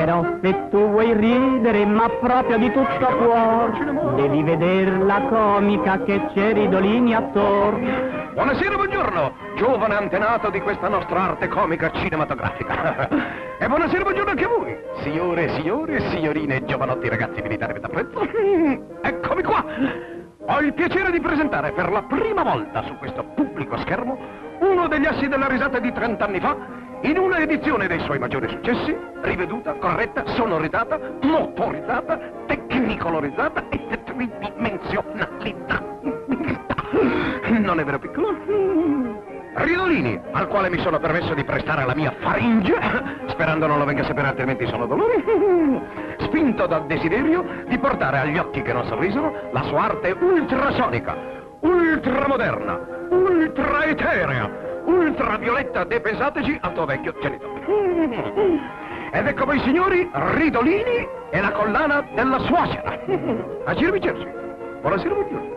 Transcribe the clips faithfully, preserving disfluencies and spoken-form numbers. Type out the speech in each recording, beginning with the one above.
Però se tu vuoi ridere, ma proprio di tutto cuore, devi vedere la comica che c'è Ridolini attorno. Buonasera, buongiorno, giovane antenato di questa nostra arte comica cinematografica. E buonasera, buongiorno anche a voi, signore, signore, signorine, giovanotti, ragazzi militari d'apprezzo. Eccomi qua. Ho il piacere di presentare per la prima volta su questo pubblico schermo uno degli assi della risata di trent'anni fa, in una edizione dei suoi maggiori successi, riveduta, corretta, sonoritata, motorizzata, tecnicolorizzata e tridimensionalità. Non è vero, piccolo? Ridolini, al quale mi sono permesso di prestare la mia faringe, sperando non lo venga a sapere altrimenti sono dolori, spinto dal desiderio di portare agli occhi che non sorrisono la sua arte ultrasonica, ultramoderna, ultraeterea, ultravioletta, depensateci al tuo vecchio genitore. Ed ecco voi, signori, Ridolini e la collana della suocera. A girmi Cerci. Buonasera, buongiorno.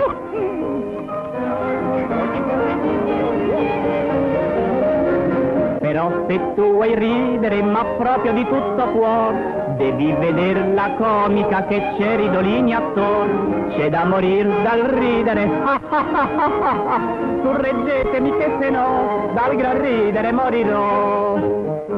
Però se tu vuoi ridere, ma proprio di tutto cuore, devi vedere la comica che c'è Ridolini attorno. C'è da morir dal ridere, sorreggetemi che se no dal gran ridere morirò.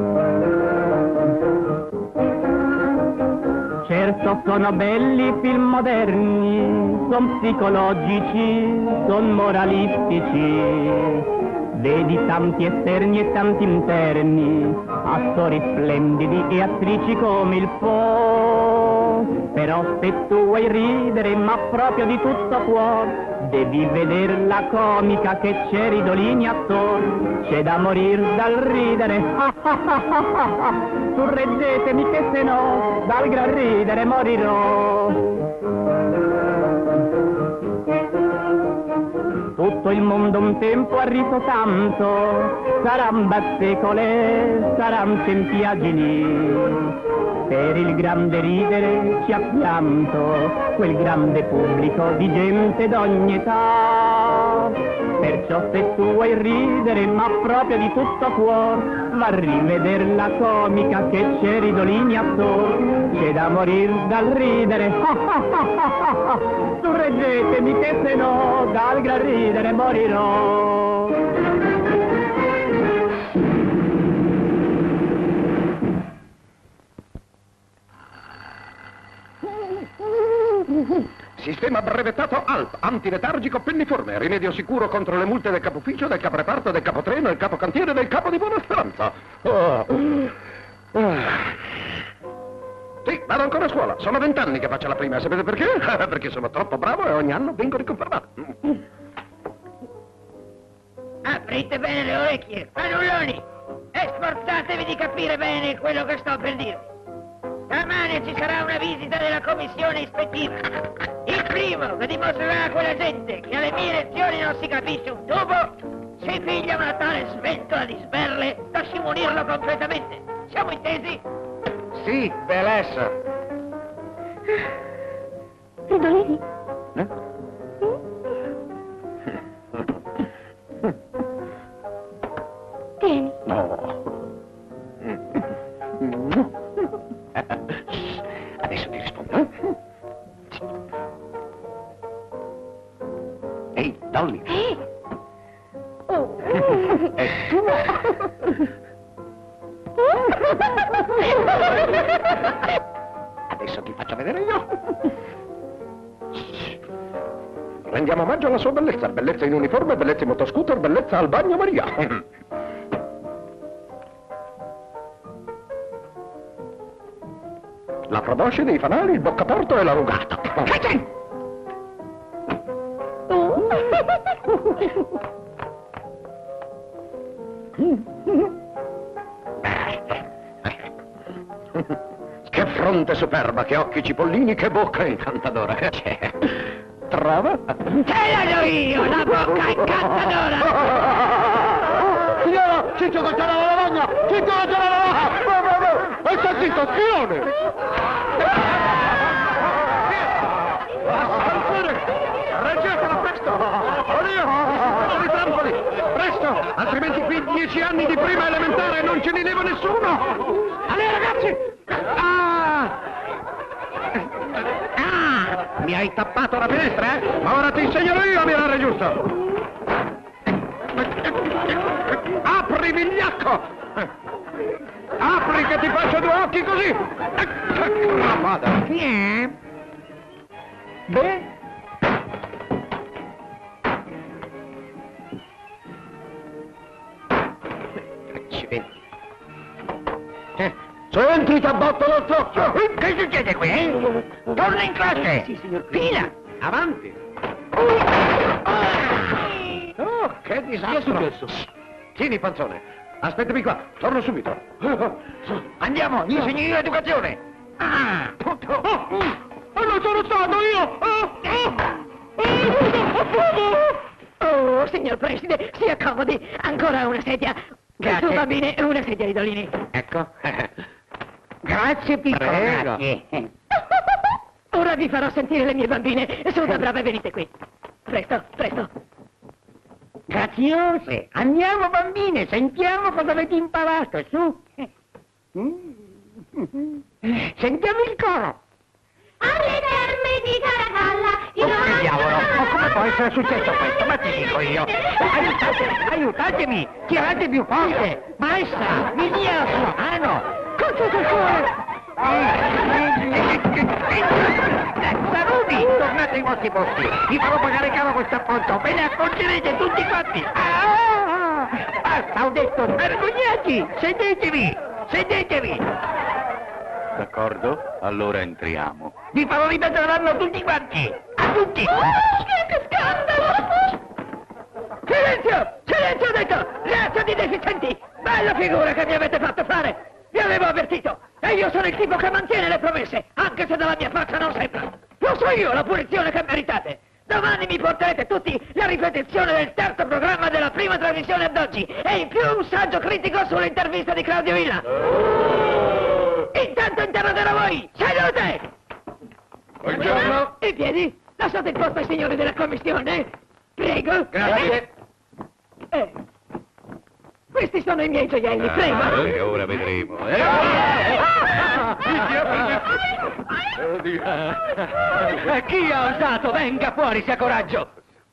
Certo sono belli i film moderni, son psicologici, son moralistici. Vedi tanti esterni e tanti interni, attori splendidi e attrici come il Po. Però se tu vuoi ridere, ma proprio di tutto cuore, devi vedere la comica che c'è Ridolini attorno. C'è da morir dal ridere, sorreggetemi che se no dal gran ridere morirò. Tutto il mondo un tempo ha riso tanto, saran bazzecole, saran tempiaggini. Per il grande ridere ci ha pianto quel grande pubblico di gente d'ogni età. Perciò se tu vuoi ridere, ma proprio di tutto cuore, va a rivedere la comica che c'è Ridolini attorno. C'è da morir dal ridere, sorreggetemi che se no dal gran ridere morirò. Sistema brevettato A L P, antiletargico penniforme, rimedio sicuro contro le multe del capo ufficio, del capo reparto, del capo treno, del capo cantiere e del capo di buona speranza. Oh. Oh. Sì, vado ancora a scuola, sono vent'anni che faccio la prima, sapete perché? Perché sono troppo bravo e ogni anno vengo riconfermato. Aprite bene le orecchie, fannulloni, e sforzatevi di capire bene quello che sto per dirvi. Stamane ci sarà una visita della commissione ispettiva. Il primo che dimostrerà a quella gente che alle mie lezioni non si capisce un tubo, si piglia una tale sventola di sberle da scimunirlo completamente. Siamo intesi? Sì, bellezza. Ridolini? Eh? Tieni. No. Adesso ti rispondo. Eh? Ehi, Dolly. Eh? Oh. È tua. Adesso ti faccio vedere io. Rendiamo omaggio alla sua bellezza. Bellezza in uniforme, bellezza in motoscooter, bellezza al bagno Maria. La proboscide, i fanali, il boccaporto e la rugata. Oh. Che fronte superba, che occhi cipollini, che bocca incantadora. Trova? Te la do io, la bocca incantadora! Signora, Ciccio che c'è la lavagna! Ciccio che c'è la lavagna! E sta zitto, spione! Reggetela presto! Oddio! Sono i trampoli! Presto! Altrimenti qui dieci anni di prima elementare non ce ne leva nessuno! Allora ragazzi! Mi hai tappato la finestra, eh? Ma ora ti insegnerò io a mirare giusto! Apri, vigliacco! Apri che ti faccio due occhi così! Vada! Chi è? Beh? Accidenti. Eh, se entri ti abbotto lo zocchio! Che succede qui, eh? Torna in classe! Sì, signor. Fila! Avanti! Oh, che disastro! Che è successo? Tieni, panzone! Aspettami qua, torno subito! Andiamo, gli insegno io educazione! Ah! Oh, non sono stato io! Oh, signor Preside, si accomodi. Ancora una sedia. Grazie. Tu, bambine, una sedia, Ridolini. Ecco. Grazie, piccolo, Prego. grazie. Ora vi farò sentire le mie bambine. Su da brave, venite qui. Presto, presto. Graziose! Andiamo, bambine, sentiamo cosa avete imparato, su! Sentiamo il coro! Alle terme di Caracalla, Oh, che diavolo! Ma come può essere successo questo? Ma ti dico io! Aiutatemi, aiutatemi! Tirate più forte! Maestra, mi dia la sua mano! Con tutto il cuore! Saruni, tornate ai vostri posti! Vi farò pagare caro questo appoggio! Ve ne accorgerete tutti quanti! Ah! Basta, ho detto! Vergognatevi! Sedetevi! Sedetevi! D'accordo? Allora entriamo. Vi farò ripetere l'anno tutti quanti! A tutti! Oh, che scandalo! Silenzio! Silenzio, ho detto! Razza di deficienti! Bella figura che mi avete fatto fare! Vi avevo avvertito! E io sono il tipo che mantiene le promesse, anche se dalla mia faccia non sembra! Lo so io la punizione che meritate! Domani mi porterete tutti la ripetizione del terzo programma della prima trasmissione ad oggi e in più un saggio critico sull'intervista di Claudio Villa! Intanto interrogerò voi! Sedute! Buongiorno! In piedi! Lasciate il posto ai signori della commissione! Prego! Grazie! Eh, questi sono i miei gioielli, prego! E ora vedremo. Eh, Eh, chi ha osato? Venga fuori, sia coraggio!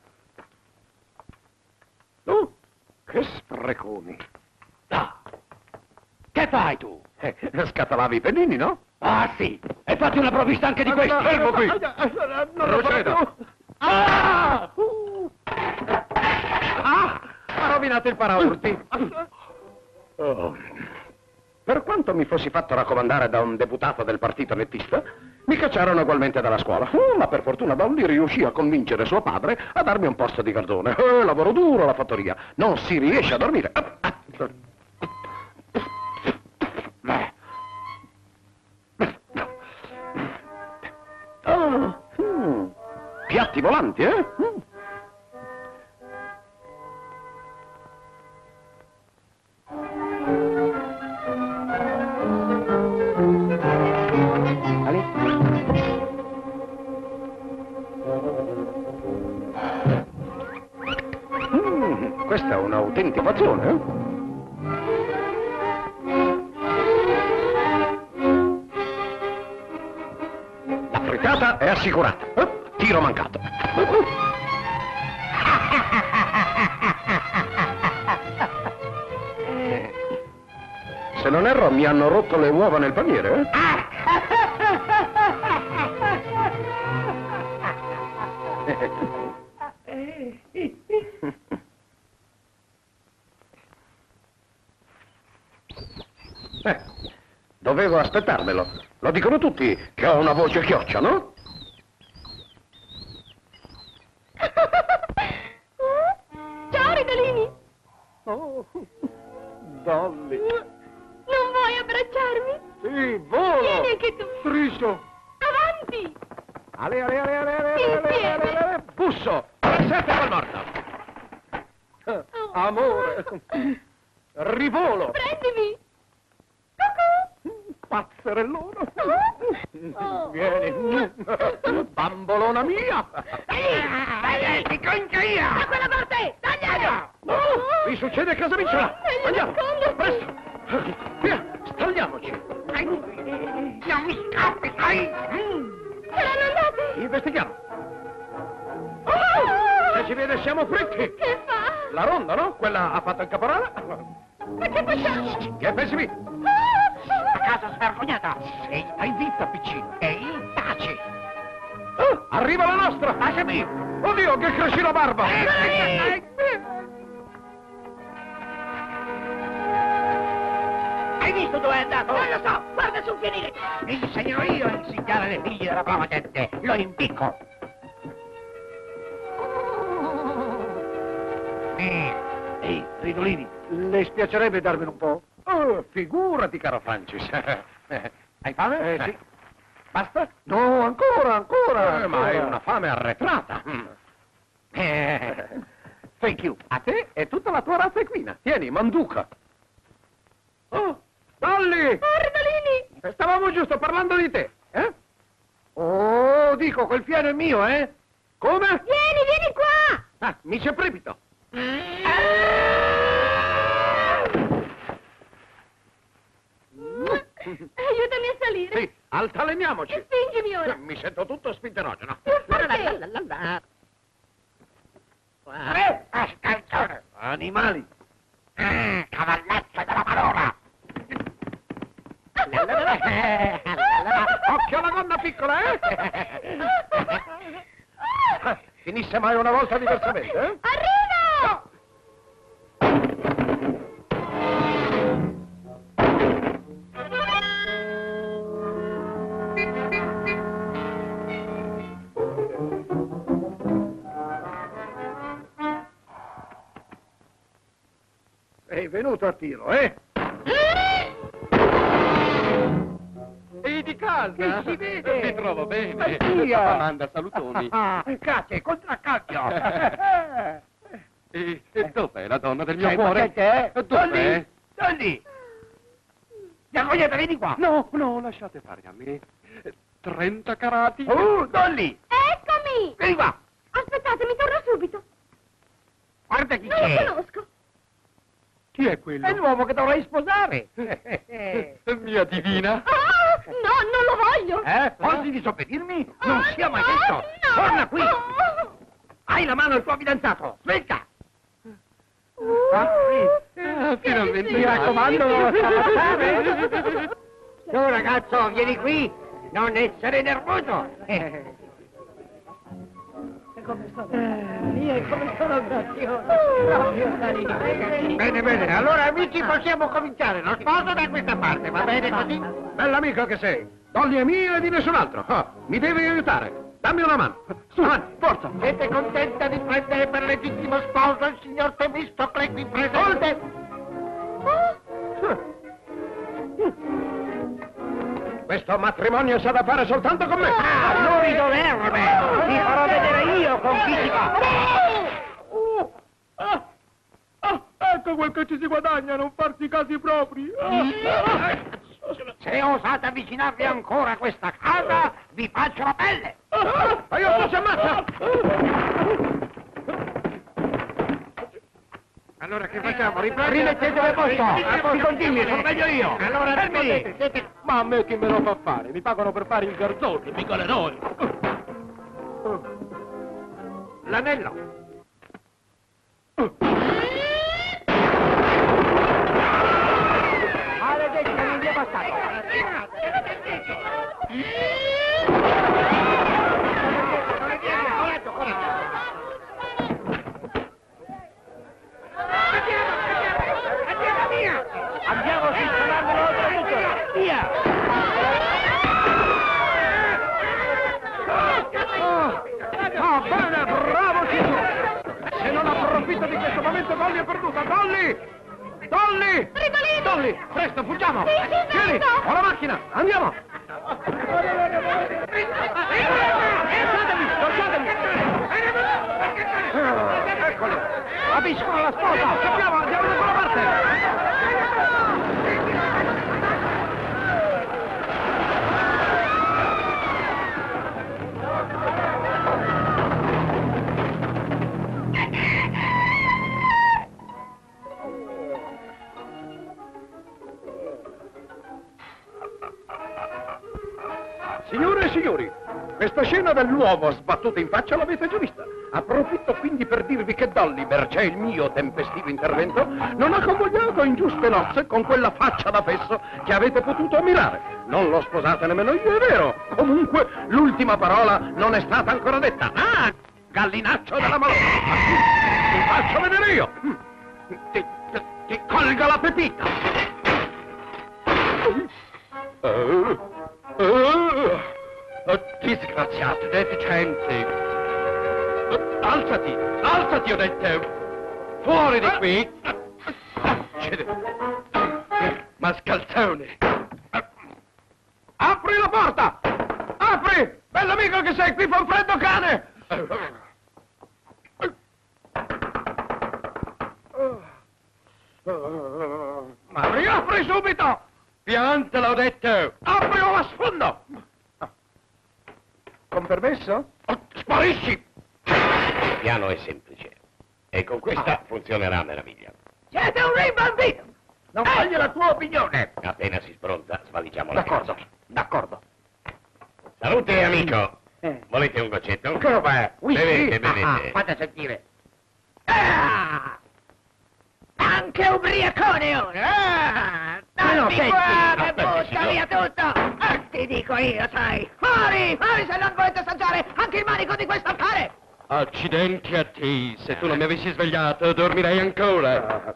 Oh, che spreconi! Ah. Che fai tu? Eh, scatolavi i pennini, no? Ah, sì! E fatti una provvista anche di questi! Fermo qui! Procedo! Ah! Ah! Ha rovinato il paraurti! Oh. Per quanto mi fossi fatto raccomandare da un deputato del partito nettista, mi cacciarono ugualmente dalla scuola. Oh, ma per fortuna Dolly riuscì a convincere suo padre a darmi un posto di verdone. Eh, lavoro duro alla fattoria, non si riesce a dormire. Oh, mm. Piatti volanti, eh? Mm. Mm, questa è un'autentica azione, eh? La frittata è assicurata. Eh? Tiro mancato. Eh, Se non erro, mi hanno rotto le uova nel paniere, eh? Eh, dovevo aspettarmelo. Lo dicono tutti che ho una voce chioccia, no? Ciao, Ridolini. Oh, Dolly. Non vuoi abbracciarmi? Sì, volo! Vieni anche tu. Striscio! Avanti. Ale, ale, ale, ale, ale, ale, ale, ale, ale, busso! Sette col morto! Oh. Amore! Rivolo! Prendimi. Pazzerellone! Oh. Vieni! Bambolona mia! Dai, ti concio io! Da quella parte. Tagliato. No! Vi succede a casa vincela! Meglio Andiamo! nasconderti. Presto! Via! Stagliamoci! Non mi scappi, dai! Se l'hanno andate. Investighiamo. Se ci vede siamo fritti. Che fa? La ronda, no? Quella ha fatto il caporale. Ma che facciamo? Che pensi mi? A casa svergognata! Ehi, stai zitta, piccino! Ehi, taci! Oh, arriva la nostra! Lasciami! Oddio, che cresci la barba! Ehi! Hai visto dove è andato? Non lo so, guarda sul pianile. Insegnerò io a insegnare alle figlie della brava gente. Lo impicco. Eh, Ehi, Ridolini, le spiacerebbe darmene un po'? Oh, figurati, caro Francis. Eh, Hai fame? Eh, sì. Basta? No, ancora, ancora. Eh, ma è una fame arretrata. Mm. Eh, thank you. A te e tutta la tua razza equina. Tieni, manduca. Oh, Dolly! Oh, Ridolini! Stavamo giusto parlando di te, eh? Oh, dico, quel fieno è mio, eh? Come? Vieni, vieni qua! Ah, mi c'è precipito. Aiutami a salire. Sì, altaleniamoci. Spingimi ora. Mi sento tutto spinterogeno. Più forte. Eh, ascolta. Animali. Ah, cavallazzo della parola. Occhio alla gonna piccola, eh? Finisse mai una volta diversamente, eh? Arriva! Sei venuto a tiro, eh? E di casa? Che si vede? Mi trovo bene. Dio! Manda salutoni. Ah, cazzo, contraccambio. E, e dov'è la donna del mio Sei cuore? potente, eh? Dov'è? Dolly! Giacoglietta, vieni qua. No, no, lasciate fare a me. Trenta carati. Oh, Dolly! Eccomi! Vieni qua. Aspettate, mi torno subito. Guarda chi Non lo c'è. conosco. Chi è quello? È l'uomo che dovrai sposare. Mia divina. Ah, no, non lo voglio. Eh? Osi disobbedirmi? Non sia mai detto. No, Torna qui. no. Hai la mano al tuo fidanzato. Svelta. Ah, finalmente. Mi raccomando, non lo scappare. Tu, ragazzo, vieni qui. Non essere nervoso. Come sono? Io come sono graziosa. Proprio carina. Bene, bene. Allora, amici, possiamo cominciare. Lo sposo da questa parte, va bene così? Bell'amico che sei. Dolly è mia e di nessun altro. Ah, mi devi aiutare. Dammi una mano. Su, avanti, forza. Siete contenta di prendere per legittimo sposo il signor Temistocle qui presente? Questo matrimonio s'ha da fare soltanto con me. Ah, non ridoverme! Ti farò vedere io con chi si fa! Oh, ah, ah, ecco quel che ci si guadagna, non farsi casi propri. Se osate avvicinarvi ancora a questa casa, vi faccio la pelle! Aiuto, si ammazza! Allora che facciamo? Rimettetelo a posto! A posto, continui, sono meglio io! Allora fermi! Siete... Ma a me chi me lo fa fare? Mi pagano per fare il garzone, mica le noi. L'anello! Maledetta, non vi è bastato! Andiamo sistemandolo oltretutto! Via! Ah, bene, bravo Gesù! Se non approfitto di questo momento, Dolly è perduta! Dolly! Dolly! Ridolini! Dolly, presto, fuggiamo! Sì, sì, Vieni, presto! ho la macchina, andiamo! Lasciatemi, lasciatemi! Eccoli! Abiscono la sposa! Sappiamo, andiamo da quella parte! Signore e signori, Questa scena dell'uomo sbattuto in faccia l'avete già vista. Approfitto quindi per dirvi che Dolly, mercé il mio tempestivo intervento, non ha convogliato in giuste nozze con quella faccia da fesso che avete potuto ammirare. Non l'ho sposata nemmeno io, è vero. Comunque, l'ultima parola non è stata ancora detta. Ah, gallinaccio della malora. Ti faccio vedere io. Ti, ti, ti colgo la pepita. Oh, oh, oh, disgraziato, deficiente. Oh, alzati, alzati, ho detto. Fuori di qui. Mascalzone. Apri la porta! Apri! Bell'amico che sei, qui fa un freddo cane! Apri, apri subito! Piantala, ho detto! Apri o la sfondo! Con permesso? Sparisci! Il piano è semplice e con questa funzionerà a meraviglia. Siete un rimbambito! Non fagli la tua opinione! Appena si spronta, svaliggiamo la D'accordo, casa. d'accordo. Salute, amico! Eh. Volete un goccetto? Che roba è? Whisky? Bevete, bevete. Ah, ah, fate sentire. Ah! Anche ubriacone ora! Ah! Ma no, Dammi senti, qua, che aspetti, butta signor. via tutto! Ah, ti dico io, sai! Fuori, fuori se non volete assaggiare anche il manico di questo affare! Accidenti a te, se tu non mi avessi svegliato dormirei ancora.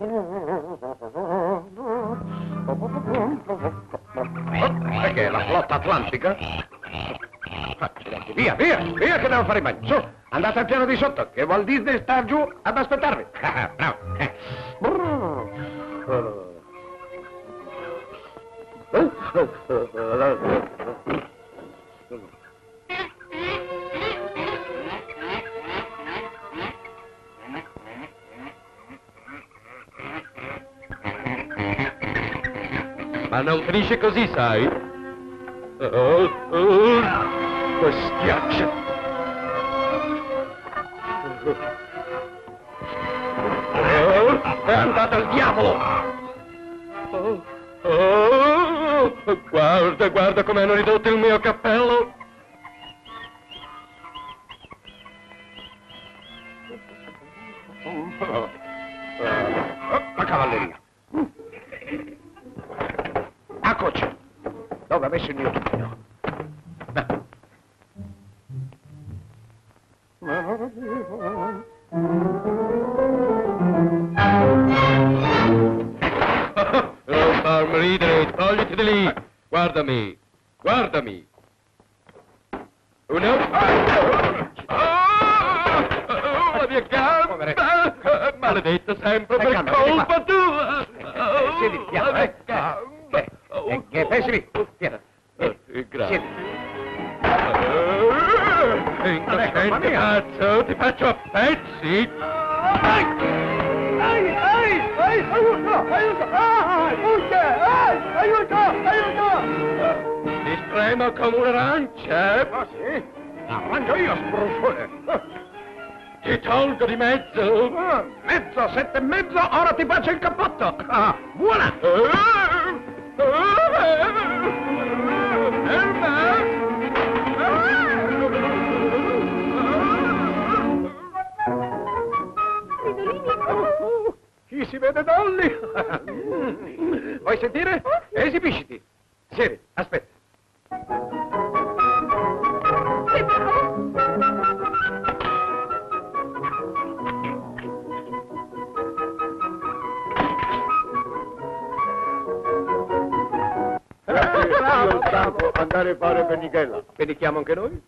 Perché è la flotta atlantica? Accidenti, via, via, via che devo fare in bagno. Su, andate al piano di sotto, che Walt Disney sta giù ad aspettarvi. Bravo. Ma non finisce così, sai? Oh, oh, bestiaccia! Oh, è andato al diavolo! Oh, oh, guarda, guarda come hanno ridotto il mio cappello! Oh, la cavalleria! Eccoci! Dove ha messo il mio tutino? Non farmi ridere, togliti di lì! Guardami, guardami! Uno... Oh, la mia gamba! Maledetta sempre per colpa tua! Siedi, piano, la eh. mia gamba! Eh, che pensi? Piano. Eh, grazie. Incosciente pazzo, ti faccio a pezzi! Ai! Ai! Ai! Ai! Aiuto! Aiuto! Ah! Fugge! Ai! Aiuto! Aiuto! Ti spremo come un'arancia! Ah, sì? La mangio io, spruscione! Ti tolgo di mezzo! Ah, mezzo, sette e mezzo, ora ti faccio il cappotto! Ah, buona! Chi si vede Dolly? Vuoi sentire? Esibisciti. Siedi, aspetta. Io stavo andare a fare penichella. Penichiamo anche noi?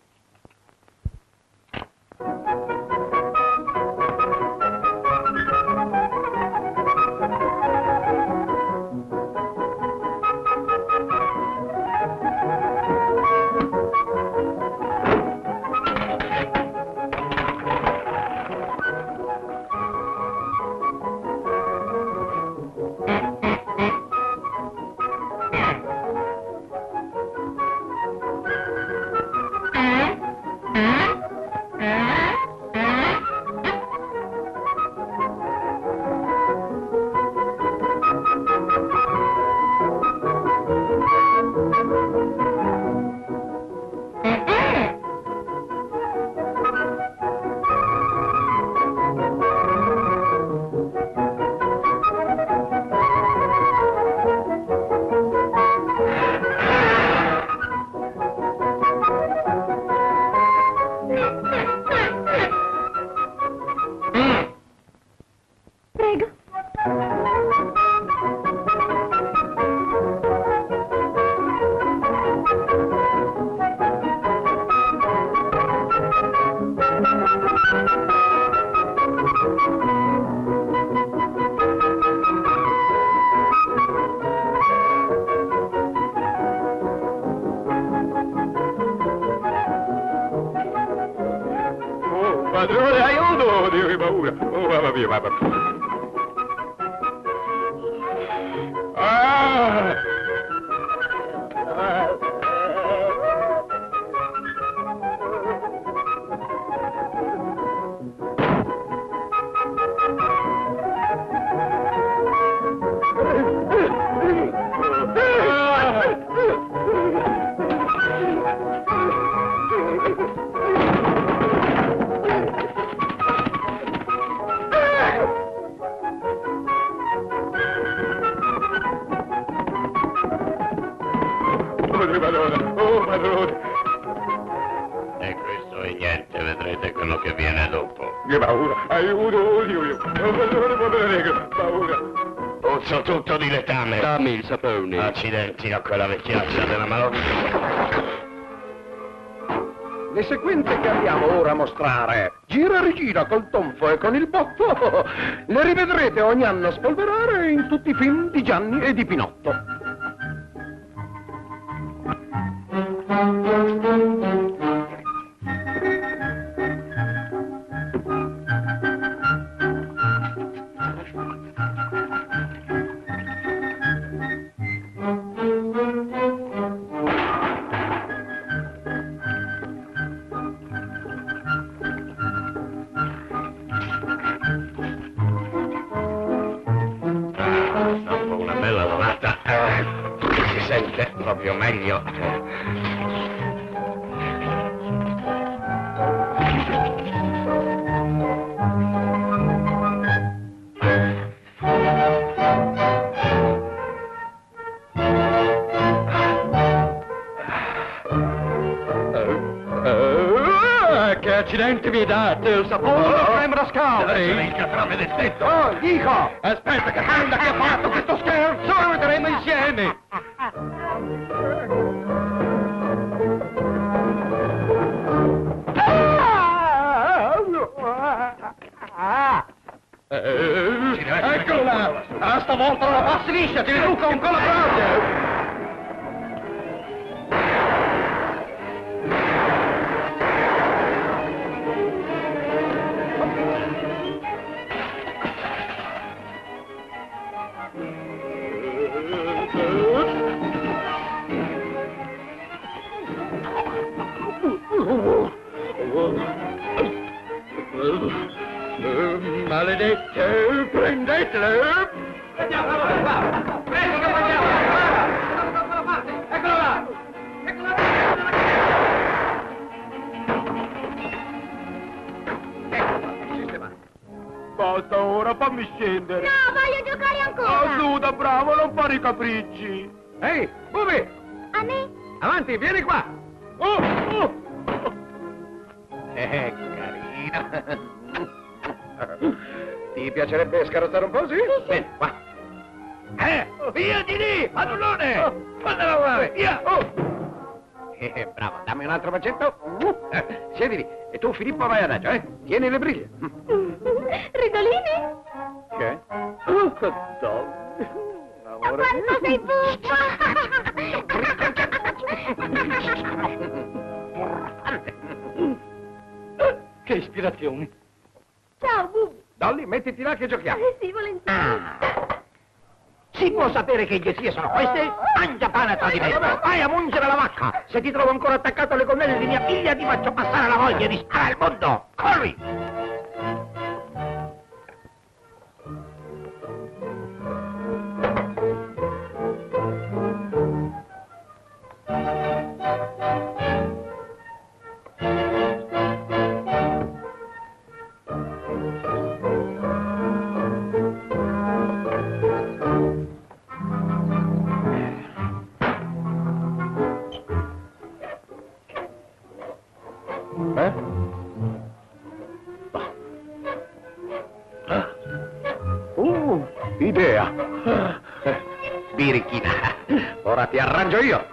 padrone, aiuto! Dio, che paura! Oh, mamma mia, mamma mia! Ah! Oh, padrone! E questo è niente, vedrete quello che viene dopo. Che paura! Aiuto! Oh, Dio mio! Oh, padrone, povero negro! Paura! Puzzo tutto di letame. Dammi il sapone. Accidenti a quella vecchiaccia della malocchia. Le sequenze che andiamo ora a mostrare, gira e rigira col tonfo e con il boffo, le rivedrete ogni anno spolverare in tutti i film di Gianni e di Pinotto. Dopo una bella donata eh, si sente proprio meglio. Che accidenti mi date? Il sapore da premere scala! Il catrame del tetto. Oh, dico! Aspetta che prenda che ha fatto questo scherzo, lo vedremo insieme! Eccolo là! Ah, stavolta non la passi liscia, ti riduca un collo grande! Maledette, prendetele! Andiamo, va! Presto che mangiamo! Da quella parte! Eccolo là! Eccolo là! Ecco, sistemato. Basta ora, fammi scendere! No, voglio giocare ancora! Oh, su, da bravo, non fare i capricci! Ehi, muovi! A me? Avanti, vieni qua! Oh, oh! Eh, carina! Ti piacerebbe scarrozzare un po', sì? Sì, sì. Bene, qua. Eh, via di lì, manullone! Oh. Falla lavorare, via! Oh. Eh, bravo, dammi un altro bacetto. Uh, eh, siedi lì. E tu, Filippo, vai adagio, eh? Tieni le briglie. Ridolini? Che? Oh, che donna. Ma quanto sei buffo! Che ispirazione. Ciao, Bubu. Dolly, mettiti là che giochiamo. Eh sì, volentieri. Si può sapere che idiozie sono queste? Mangia pane a tradimento! Vai a mungere la vacca! Se ti trovo ancora attaccato alle gonnelle di mia figlia ti faccio passare la voglia di stare al mondo! Corri! Eh? Uh, idea. Birichina. Ora ti arrangio io.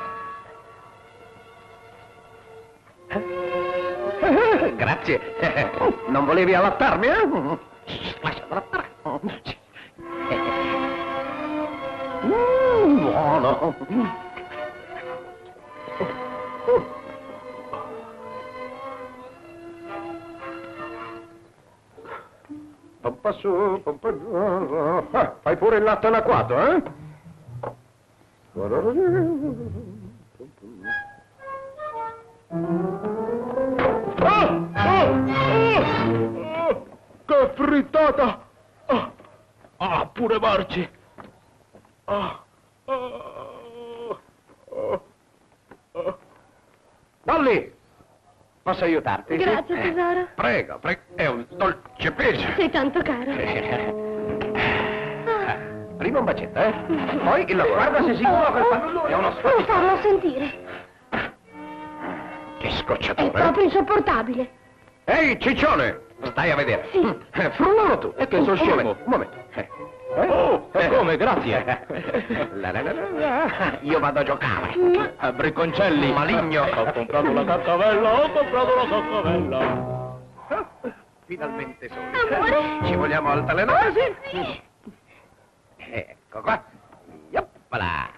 Grazie. Non volevi allattarmi, eh? Lasciami allattare. Mm, buono. su, pompa giù. Ah, fai pure il latte anacquato, eh? Ah! Ah! Ah! Che frittata! Ah, ah pure marci! Ah! Ah! Ah! Ah! Dolly! Posso aiutarti? Grazie, tesoro. Eh, prego, prego. È un dolce pesce. Sei tanto caro. Prima un bacetto, eh? Poi il lavoro. Guarda, sei sicuro che il pannellone è uno Non sfatico. farlo sentire. Che È scocciatore. proprio insopportabile. Ehi, ciccione! Stai a vedere. Sì. Eh, frullalo tu. È che sono Un scemo. momento, un momento. Eh. Eh? Oh, e Eh. come, grazie. La, la, la, la, la. Io vado a giocare. A Bricconcelli. Maligno. Ho comprato la caccavella, ho comprato la caccavella. Finalmente soli. Amore. Ci vogliamo al telenasi? Sì. Ecco qua. Yoppala.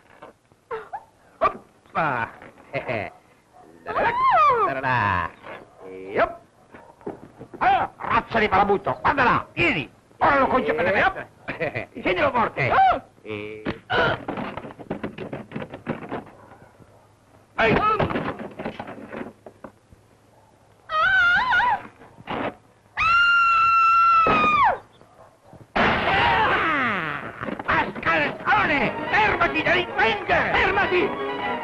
Oppa. Eh, eh. La, la, la, la, la. Yop. Ah, razza di palabutto, guarda là, vieni. Ora lo conce per me. Tienilo forte. E... Ehi. Mascalzone! Fermati, delinquente! Fermati!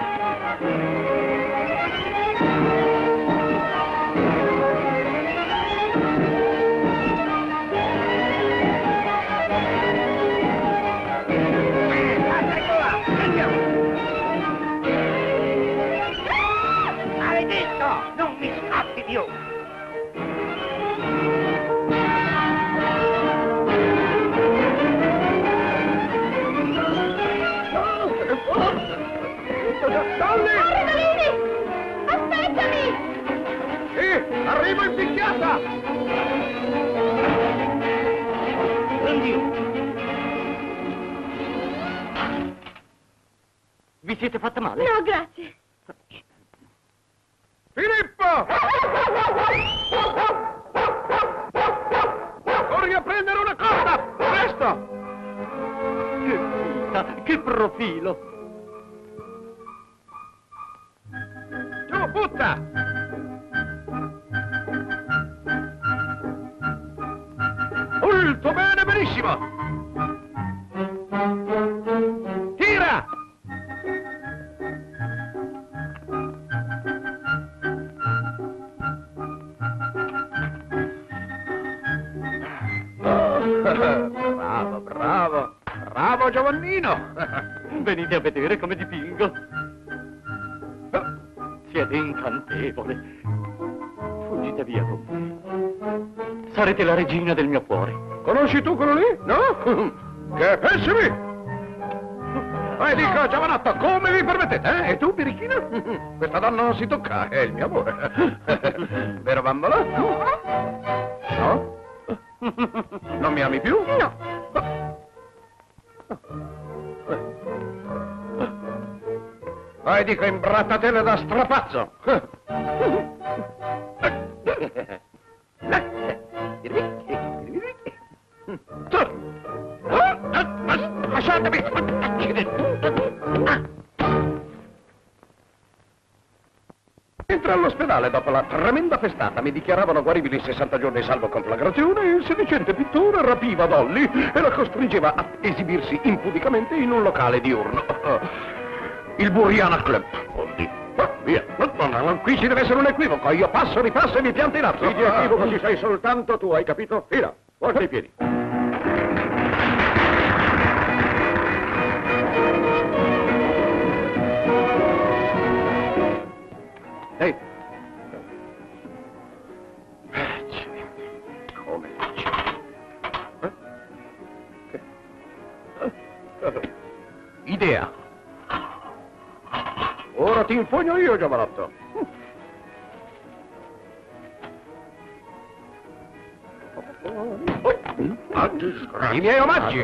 Maledetto! Non mi scappi più! Dolly! Arredolini! Aspettami! Sì, arrivo in picchiata! Oddio. Vi siete fatta male? No, grazie. Filippo! Corri a prendere una corda! Presto! Che vita, che profilo! Giù, butta! Molto bene, benissimo! Tira! Bravo, bravo! Bravo Giovannino! Venite a vedere come dipingo. Siete incantevole. Fuggite via con me. Sarete la regina del mio cuore. Conosci tu quello lì? No? Che pessimi! Vai, dico, giovanotto, come vi permettete, eh? E tu, birichina? Questa donna non si tocca, è il mio amore. Vero, bambola? No? Non mi ami più? No. Vai, dico, imbrattatele da strapazzo. Lasciatemi! Entra all'ospedale dopo la tremenda festata. Mi dichiaravano guaribili in sessanta giorni salvo conflagrazione e il sedicente pittore rapiva Dolly e la costringeva a esibirsi impudicamente in un locale diurno. Il Buriana Club. Oddio. Ah, via. Qui ci deve essere un equivoco. Io passo, ripasso e mi pianto in atto. Sì, di equivoco ci sei soltanto tu, hai capito? Fila, volta i piedi. Ehi. Come eh? Idea. Ora ti infogno io, giovanotto. I miei omaggi.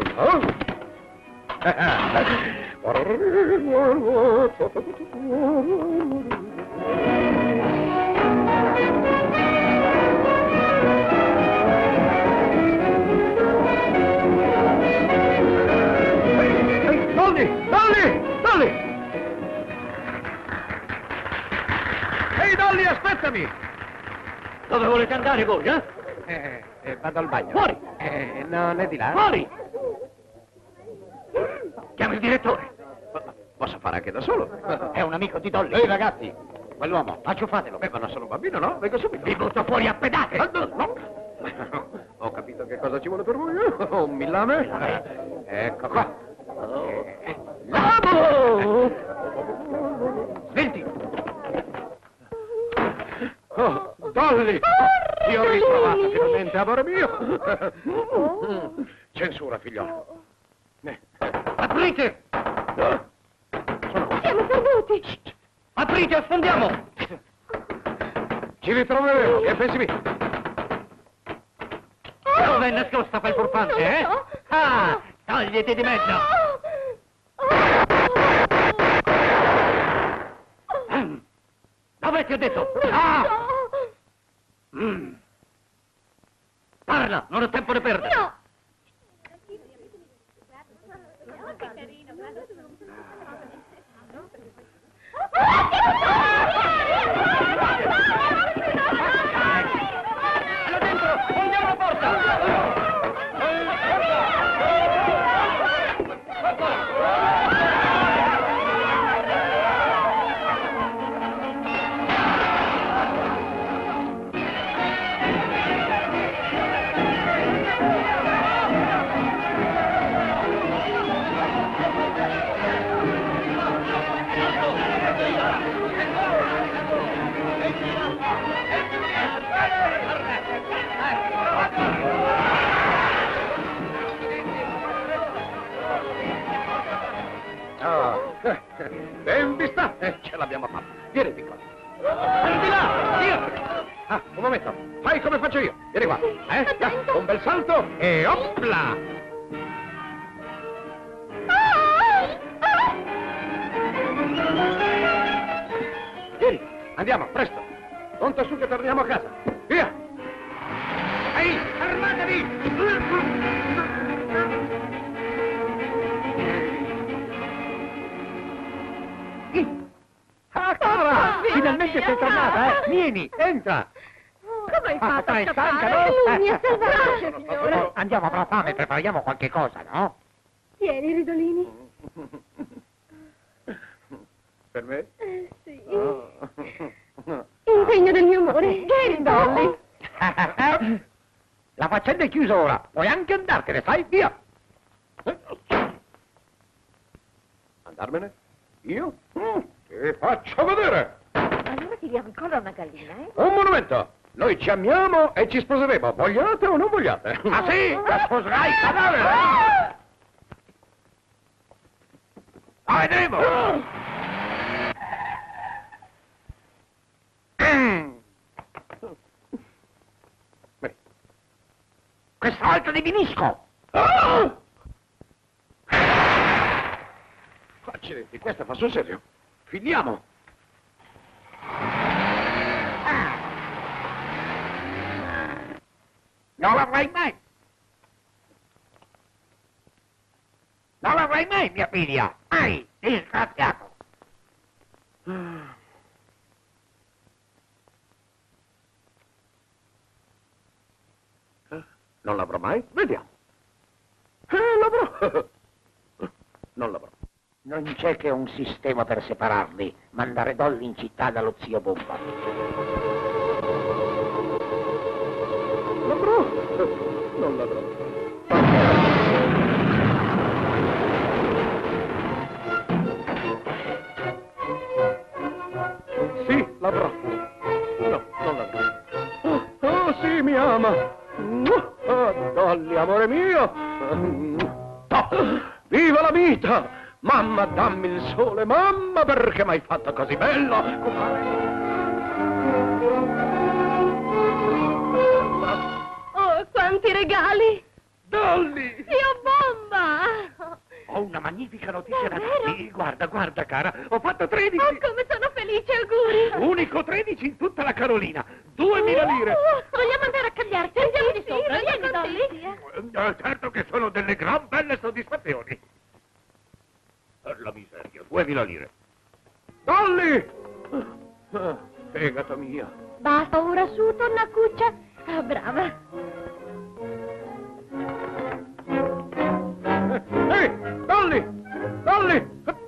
Aspettami! Dove volete andare voi, eh? Eh, eh, vado al bagno. Fuori! Eh, non è di là? Fuori! Chiama il direttore. Posso fare anche da solo. È un amico di Dolly. Ehi, ragazzi, quell'uomo. Acciuffatelo. Beh, ma non sono un bambino, no? Vengo subito. Vi butto fuori a pedate. Ah, no, no. Ho capito che cosa ci vuole per voi. Un millame? Ecco qua. Eh, Bravo! Senti. Oh, Dolly! Ti ho ritrovato finalmente, amore mio! Censura, figliolo. Eh. Aprite! Siamo perduti! Aprite, affondiamo! Ci ritroveremo, che pensi mi? Dove è nascosta quel furfante, eh? Ah, togliti di mezzo! Dove ti ho detto? Ah! Mm. Parla, non ho tempo da perdere. No! Là dentro, fondiamo la porta! Ah, ben vista! Eh, ce l'abbiamo fatta. Vieni, piccolo. Di là, via! Ah, un momento. Fai come faccio io. Vieni qua. Eh? Ah, un bel salto e opla! Vieni, andiamo, presto. Conta su che torniamo a casa. Via! Ehi, fermatevi! Ah, cara! Finalmente sei tornata, eh? Vieni, entra! Come hai Ah, fatto a stai stanca, scappare? no? Lui mi ha Eh. salvato, signore. Andiamo, avrà fame, prepariamo qualche cosa, no? Tieni, Ridolini. Per me? Eh, sì. Oh. In segno del mio amore. Vieni, Dolly. La faccenda è chiusa ora. Puoi anche andartene, sai? Via! Andarmene? Io? Mm, ti faccio vedere! Allora tiriamo ancora una gallina, eh? Un monumento! Noi ci amiamo e ci sposeremo, vogliate o non vogliate? Ah sì? La sposerai, cadavere! La vedremo! Mm. Beh. Questa volta di vinisco! Ah! Accidenti, questa fa sul serio. Finiamo! Non l'avrai mai! Non l'avrai mai, mia figlia! Mai! Disgraziato! Non l'avrò mai? Vediamo. Eh, l'avrò! Non l'avrò. Non c'è che un sistema per separarli. Mandare Dolly in città dallo zio Bomba. L'avrò! Non l'avrò. Sì, l'avrò. No, non l'avrò. Oh, oh, sì, mi ama. Oh, Dolly, amore mio. Oh, viva la vita! Mamma, dammi il sole, mamma, perché mi hai fatto così bello? Oh, quanti regali! Dolly! Zio Bomba! Ho una magnifica notizia da Davvero? darti. Guarda, guarda, cara, ho fatto tredici. Oh, come sono felice, auguri! Unico tredici in tutta la Carolina. Duemila lire. Oh, vogliamo andare a cambiarci? Andiamo di sopra, vieni, Dolly. Eh, certo che sono delle gran belle soddisfazioni. Per la miseria, duemila lire. Dolly! Ah, fegato mia, Basta, ora su, tonnacuccia. Ah, brava. Ehi, Dolly! Dolly!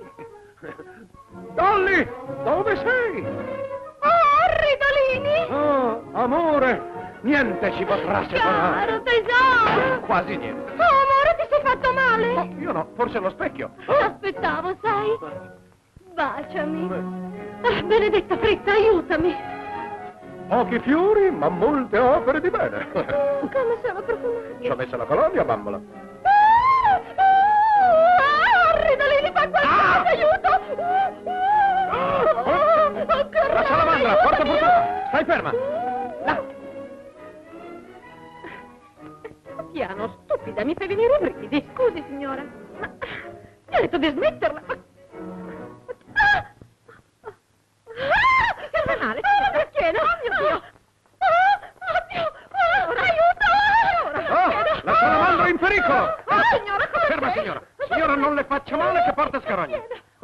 Dolly! Dove sei? Oh, Ridolini! Oh, amore! Niente ci potrà separare. Caro tesoro! Quasi niente. Oh, amore, ti sei fatto male? Oh, io no, forse lo specchio. T'aspettavo, sai? Baciami. Ah, benedetta Fritta, aiutami. Pochi fiori, ma molte opere di bene. Come sono profumati? Ci ho messo la colonia, bambola. Ah, ah, Ridolini, fa qualcosa, aiuto! Oh, che La salamandra, porta fortuna. Stai ferma. Là. Piano, stupida, mi fai venire i brividi. Scusi, signora. Ma mi ha detto di smetterla. Ah! Ah! Che fa male, signora? Perché no? Oh mio Dio! Ah! Oddio! Ah! Aiuto! Oh, la salamandra è in pericolo. Ah, signora, come Ferma, sei? signora. Signora, non le faccia male che porta scarogna.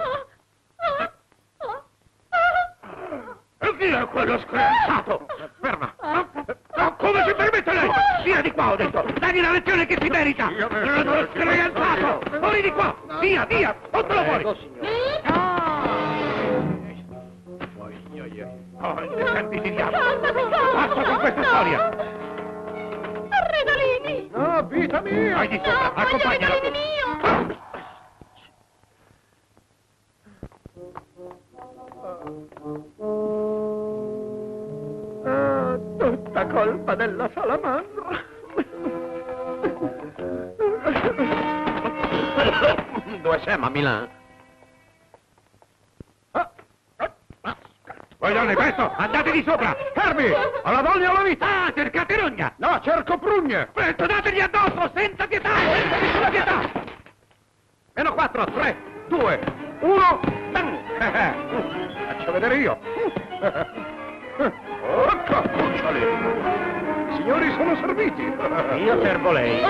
E chi è quello screanzato? Ferma. Ma come si permette lei? Via di qua, ho detto. Dagli la lezione che si merita. Lo screanzato. Fuori di qua. Via, via. Fottelo fuori. Oh, senti di diavolo. Basta con questa storia. Ridolini! No, vita mia. Vai di sopra. No, Accompagnala. Ridolini mio! Ah, tutta colpa della salamandra. Dove siamo, a Milano? Voi donne, questo, andate di sopra! Fermi! Alla donna e alla vita! Ah, cercate rogna! No, cerco prugne! Presto, dategli addosso, senza pietà! Senza nessuna pietà! Meno quattro, tre, due, uno, faccio vedere io! Ecco, cuccioli! I signori sono serviti! Io servo lei!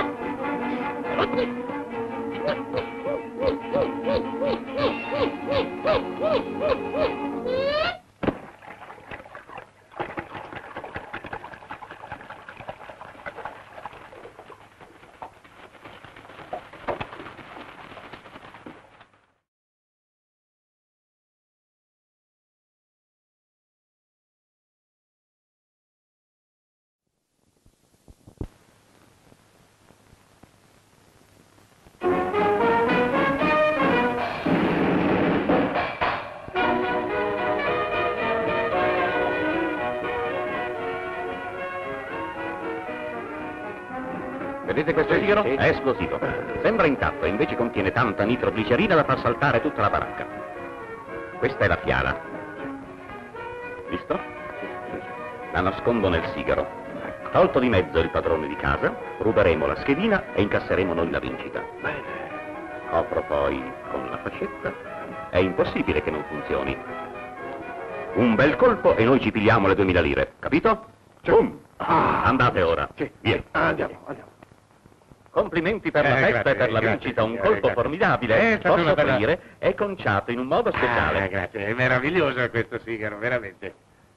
Vedete questo sigaro? È esplosivo. Sembra intatto e invece contiene tanta nitroglicerina da far saltare tutta la baracca. Questa è la fiala. Visto? La nascondo nel sigaro. Tolto di mezzo il padrone di casa, ruberemo la schedina e incasseremo noi la vincita. Bene. Copro poi con la fascetta. È impossibile che non funzioni. Un bel colpo e noi ci pigliamo le duemila lire, capito? Boom! Ah. Andate ora. Sì. Via. Andiamo, andiamo. Complimenti per la Eh, festa grazie, e per la grazie, vincita, un signore, colpo grazie. formidabile. Eh, è stata Posso una bella- offrire, è conciato in un modo speciale. Ah, grazie, è meraviglioso questo sigaro, veramente.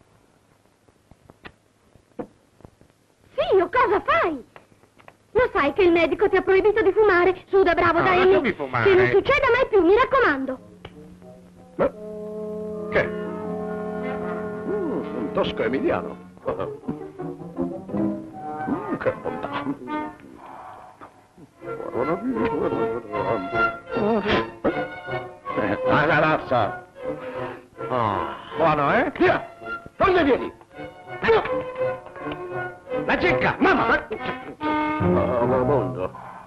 Zio, cosa fai? Lo sai che il medico ti ha proibito di fumare? Su, da bravo, No, dai, lasciami lì. fumare. Che non succeda mai più, mi raccomando. Ma... Che? Mm, un tosco emiliano. Mm, che bontà. La galazza. Oh. Buono, eh? Via! Togli vieni! La cicca! Mamma! Oh, mondo.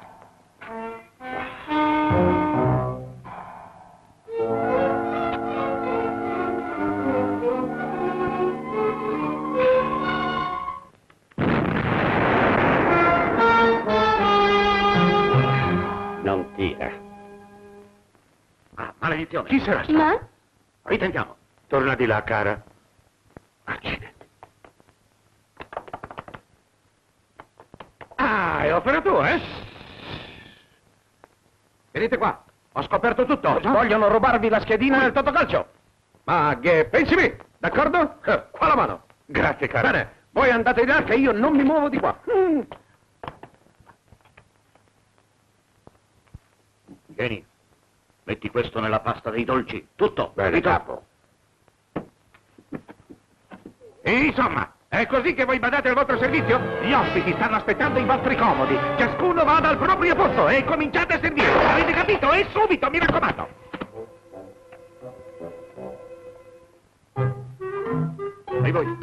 Non tira. Ah, maledizione. Chi sarà stato? Ma? Ritentiamo. Torna di là, cara. Accidenti. Ah, è opera tua, eh? Venite qua. Ho scoperto tutto. Vogliono rubarvi la schedina del Totocalcio. Ma che pensi me, d'accordo? Eh, qua la mano. Grazie, caro. Bene, voi andate di là che io non mi muovo di qua. Mm. Vieni, metti questo nella pasta dei dolci. Tutto. Bene, capo. E insomma, è così che voi badate al vostro servizio? Gli ospiti stanno aspettando i vostri comodi. Ciascuno vada al proprio posto e cominciate a servire. Avete capito? E subito, mi raccomando. E voi?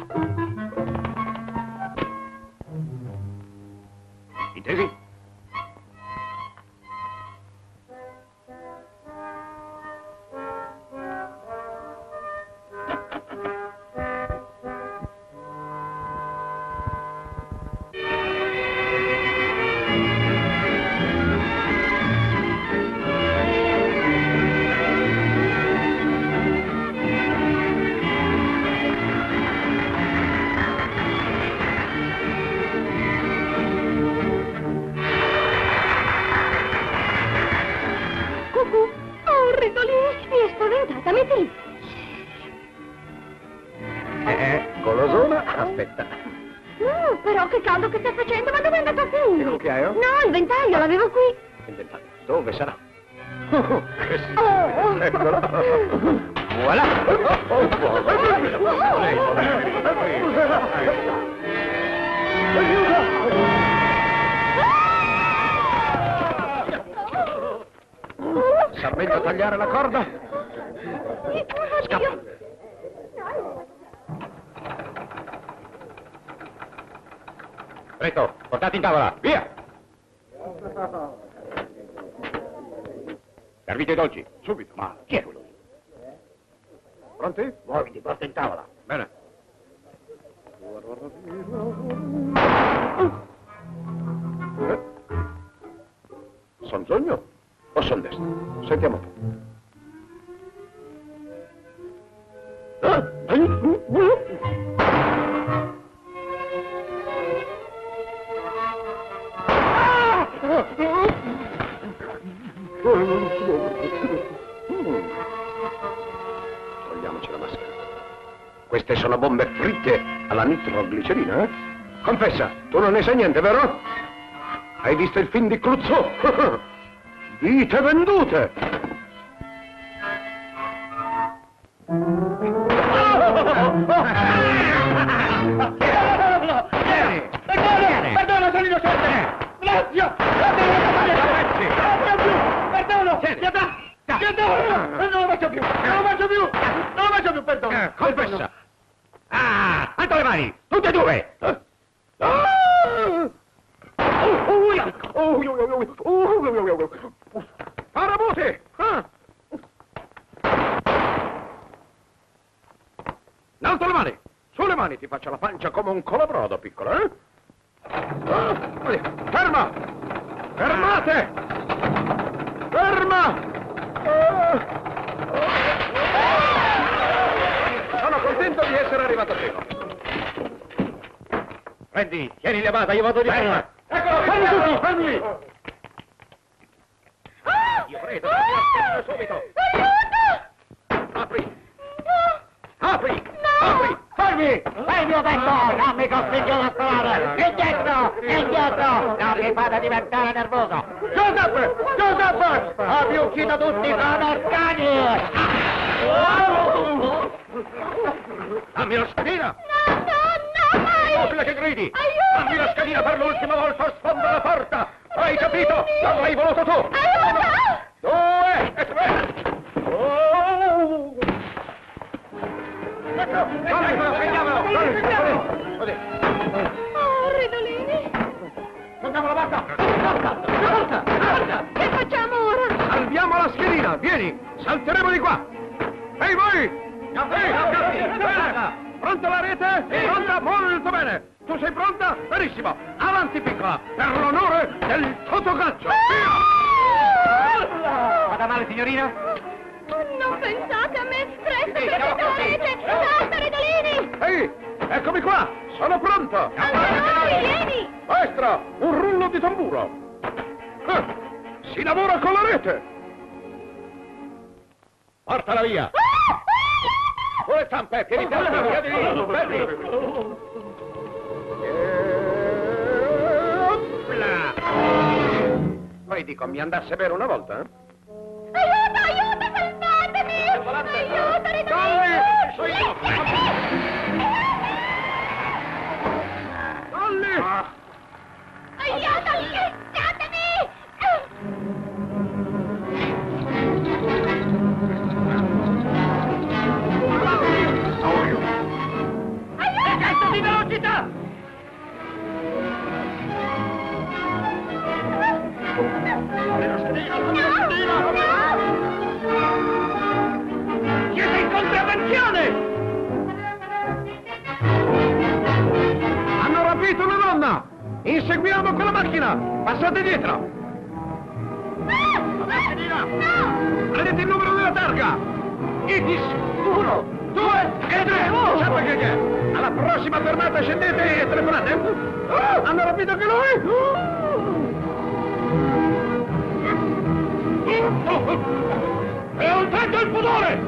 Intesi? Aspetta. No, però che caldo che sta facendo, ma dove è andato a finire? Il cucchiaio? No, il ventaglio, l'avevo qui. Il ventaglio? Dove sarà? Oh, che sì. Oh. Eccolo. Voilà. Oh, sa meglio tagliare la corda? Scappa. Presto, portate in tavola, via! Servite i dolci, subito. Ma chi è quello? Pronti? Muoviti, porta in tavola. Bene. Eh? Son sogno o son destro? Sentiamo. Togliamoci la maschera. Queste sono bombe fritte alla nitroglicerina, eh? Confessa, tu non ne sai niente, vero? Hai visto il film di Clouseau? Vite vendute! Perdono, sono innocente! Grazie! Perdono! Pietà! Pietà! Non lo faccio più! Non lo faccio più! Non lo faccio più, perdono! Confessa! Ah! Alto le mani! Tutte e due! Parabuti! Alto le mani! Sulle mani ti faccio la pancia come un colabrodo, piccolo, eh? Ferma! Fermate! Ferma! Sono contento di essere arrivato prima. Prendi, tieni levata, io vado di ferma. Eccolo, fermi tutti, fermi! Io credo, oh! Subito! Aiuto! Apri! Apri! Apri! Fermi! Fermi, ho detto! Non mi costringo a sparare! Indietro! Indietro! Non mi fate diventare nervoso! Giuseppe! Giuseppe! Abbi ucciso tutti come cani! Dammi la scalina! No, no, no, mai! Inutile che gridi! Aiuto! Dammi la scalina per l'ultima volta, sfonda la porta! Hai capito? Non l'hai voluto tu! Aiuto! Due e tre! Oh! Ecco! Prendiamolo! Prendiamolo! Così! Oh, Redolini! Prendiamo la barca! Porta! Porta! Che facciamo ora? Salviamo la schedina! Vieni! Salteremo di qua! Ehi voi! Ehi! Pronta la rete? Pronta? Molto bene! Tu sei pronta? Benissimo! Avanti, piccola! Per l'onore del Totocalcio! Via! Vada male, signorina? Non pensate a me! Presto, Sì, prendete la rete! Salta, Redolini! Ehi! Eccomi qua! Sono pronto! Allora, vieni! Maestra! Un rullo di tamburo! Eh, si lavora con la rete! Portala via! le zampe, piedi fermi, piedi lì, fermi. Poi dico, mi andasse bene una volta, eh? Aiuto, aiuto, salvatemi! Aiuto, Ridolini! Dolly! Aiuto, lasciatemi! Eccesso di velocità! Siete in contravvenzione! Hanno rapito una donna! Inseguiamo quella macchina! Passate dietro! Prendete il numero della targa! Itis! Uno, due e tre! Sapete che c'è? Alla prossima fermata scendete e telefonate! Ah, hanno rapito anche lui! E ho tratto il pudore!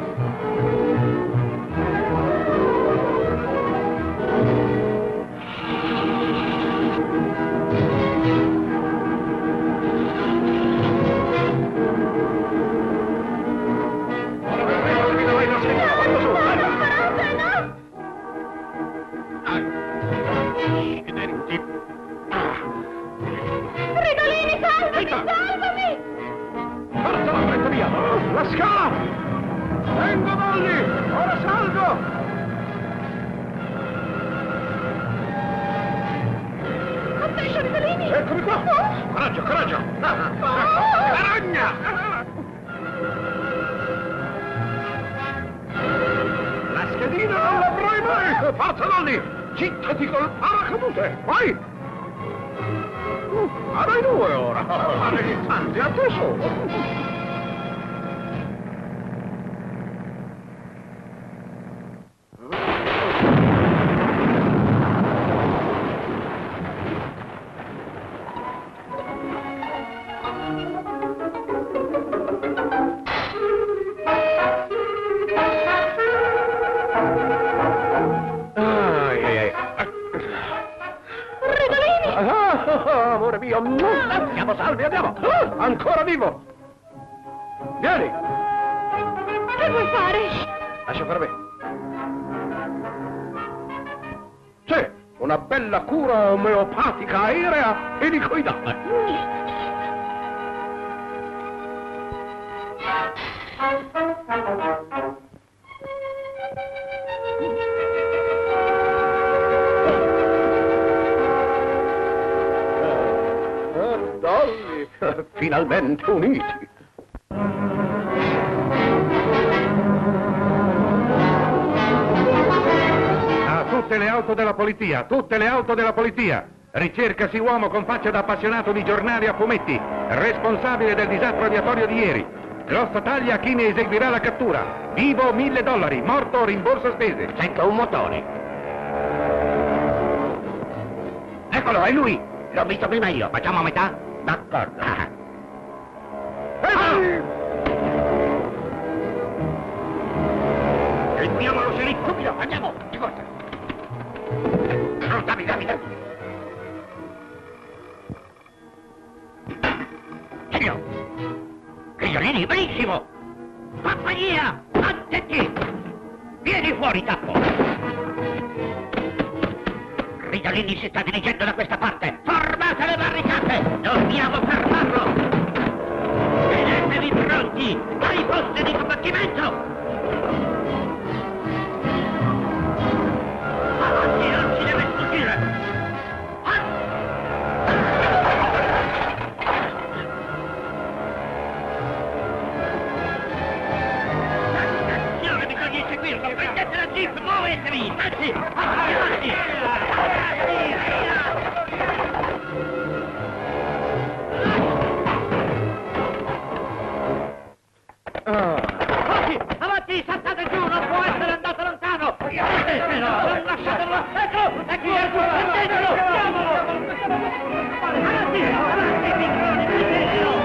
Ridolini, salvami, salvami! Forza la fretta via! La scala! Vengo, Dolly! Ora salgo! Attento, Ridolini! Eccomi qua! Coraggio, coraggio! Aragna! La schedina non l'avrai mai! Forza, Dolly! Gittati col paracadute! Vai! Ma noi due ora! Anzi, a te solo! Ai, ai, ai. Ah, amore mio, siamo salvi, andiamo! Ah, ancora vivo! Vieni! Che vuoi fare? Lascia fare me. Sì, una bella cura omeopatica aerea elicoidale. Ah, Dolly, finalmente uniti. A tutte le auto della polizia, tutte le auto della polizia. Ricercasi uomo con faccia da appassionato di giornali a fumetti, responsabile del disastro aviatorio di ieri. Grossa taglia a chi ne eseguirà la cattura. Vivo mille dollari, morto rimborso spese. Sento un motore. Eccolo, è lui. L'ho visto prima io. Facciamo a metà? D'accordo. Ah. Seguiamolo, sceriffo. Subito, andiamo. Di corsa. Ah, dammi, dammi, dammi. Signor. Signorini, benissimo. Compagnia, attenti. Vieni fuori, tappo. Ridolini si sta dirigendo da questa parte. Formate le barricate. Dobbiamo fermarlo. Tenetevi pronti ai posti di combattimento. Avanti, non si deve sfuggire. Attenzione, bisogna seguirlo. Prendete la jeep, muovetevi. Avanti, avanti, avanti. Avanti, saltate giù, non può essere andato lontano! Prendetelo, non lasciatelo! Ecco, ecco, prendetelo! Avanti, avanti, piccone, prendetelo!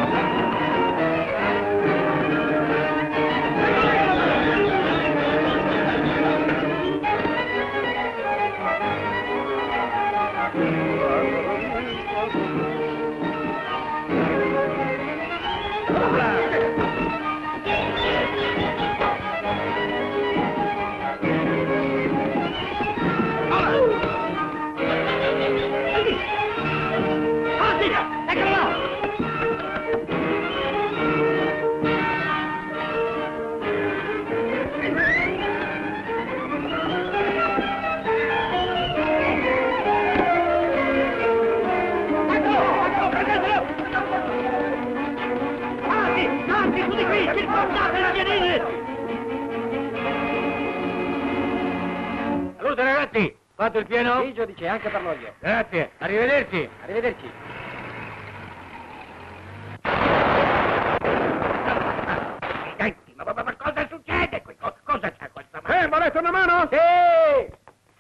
ratti, fatto il pieno? Sì, giudice, anche per l'olio. Grazie, arrivederci. Arrivederci. Senti, ma, ma, ma cosa succede qui? Co- cosa c'è questa mano? Eh, volete una mano? Sì!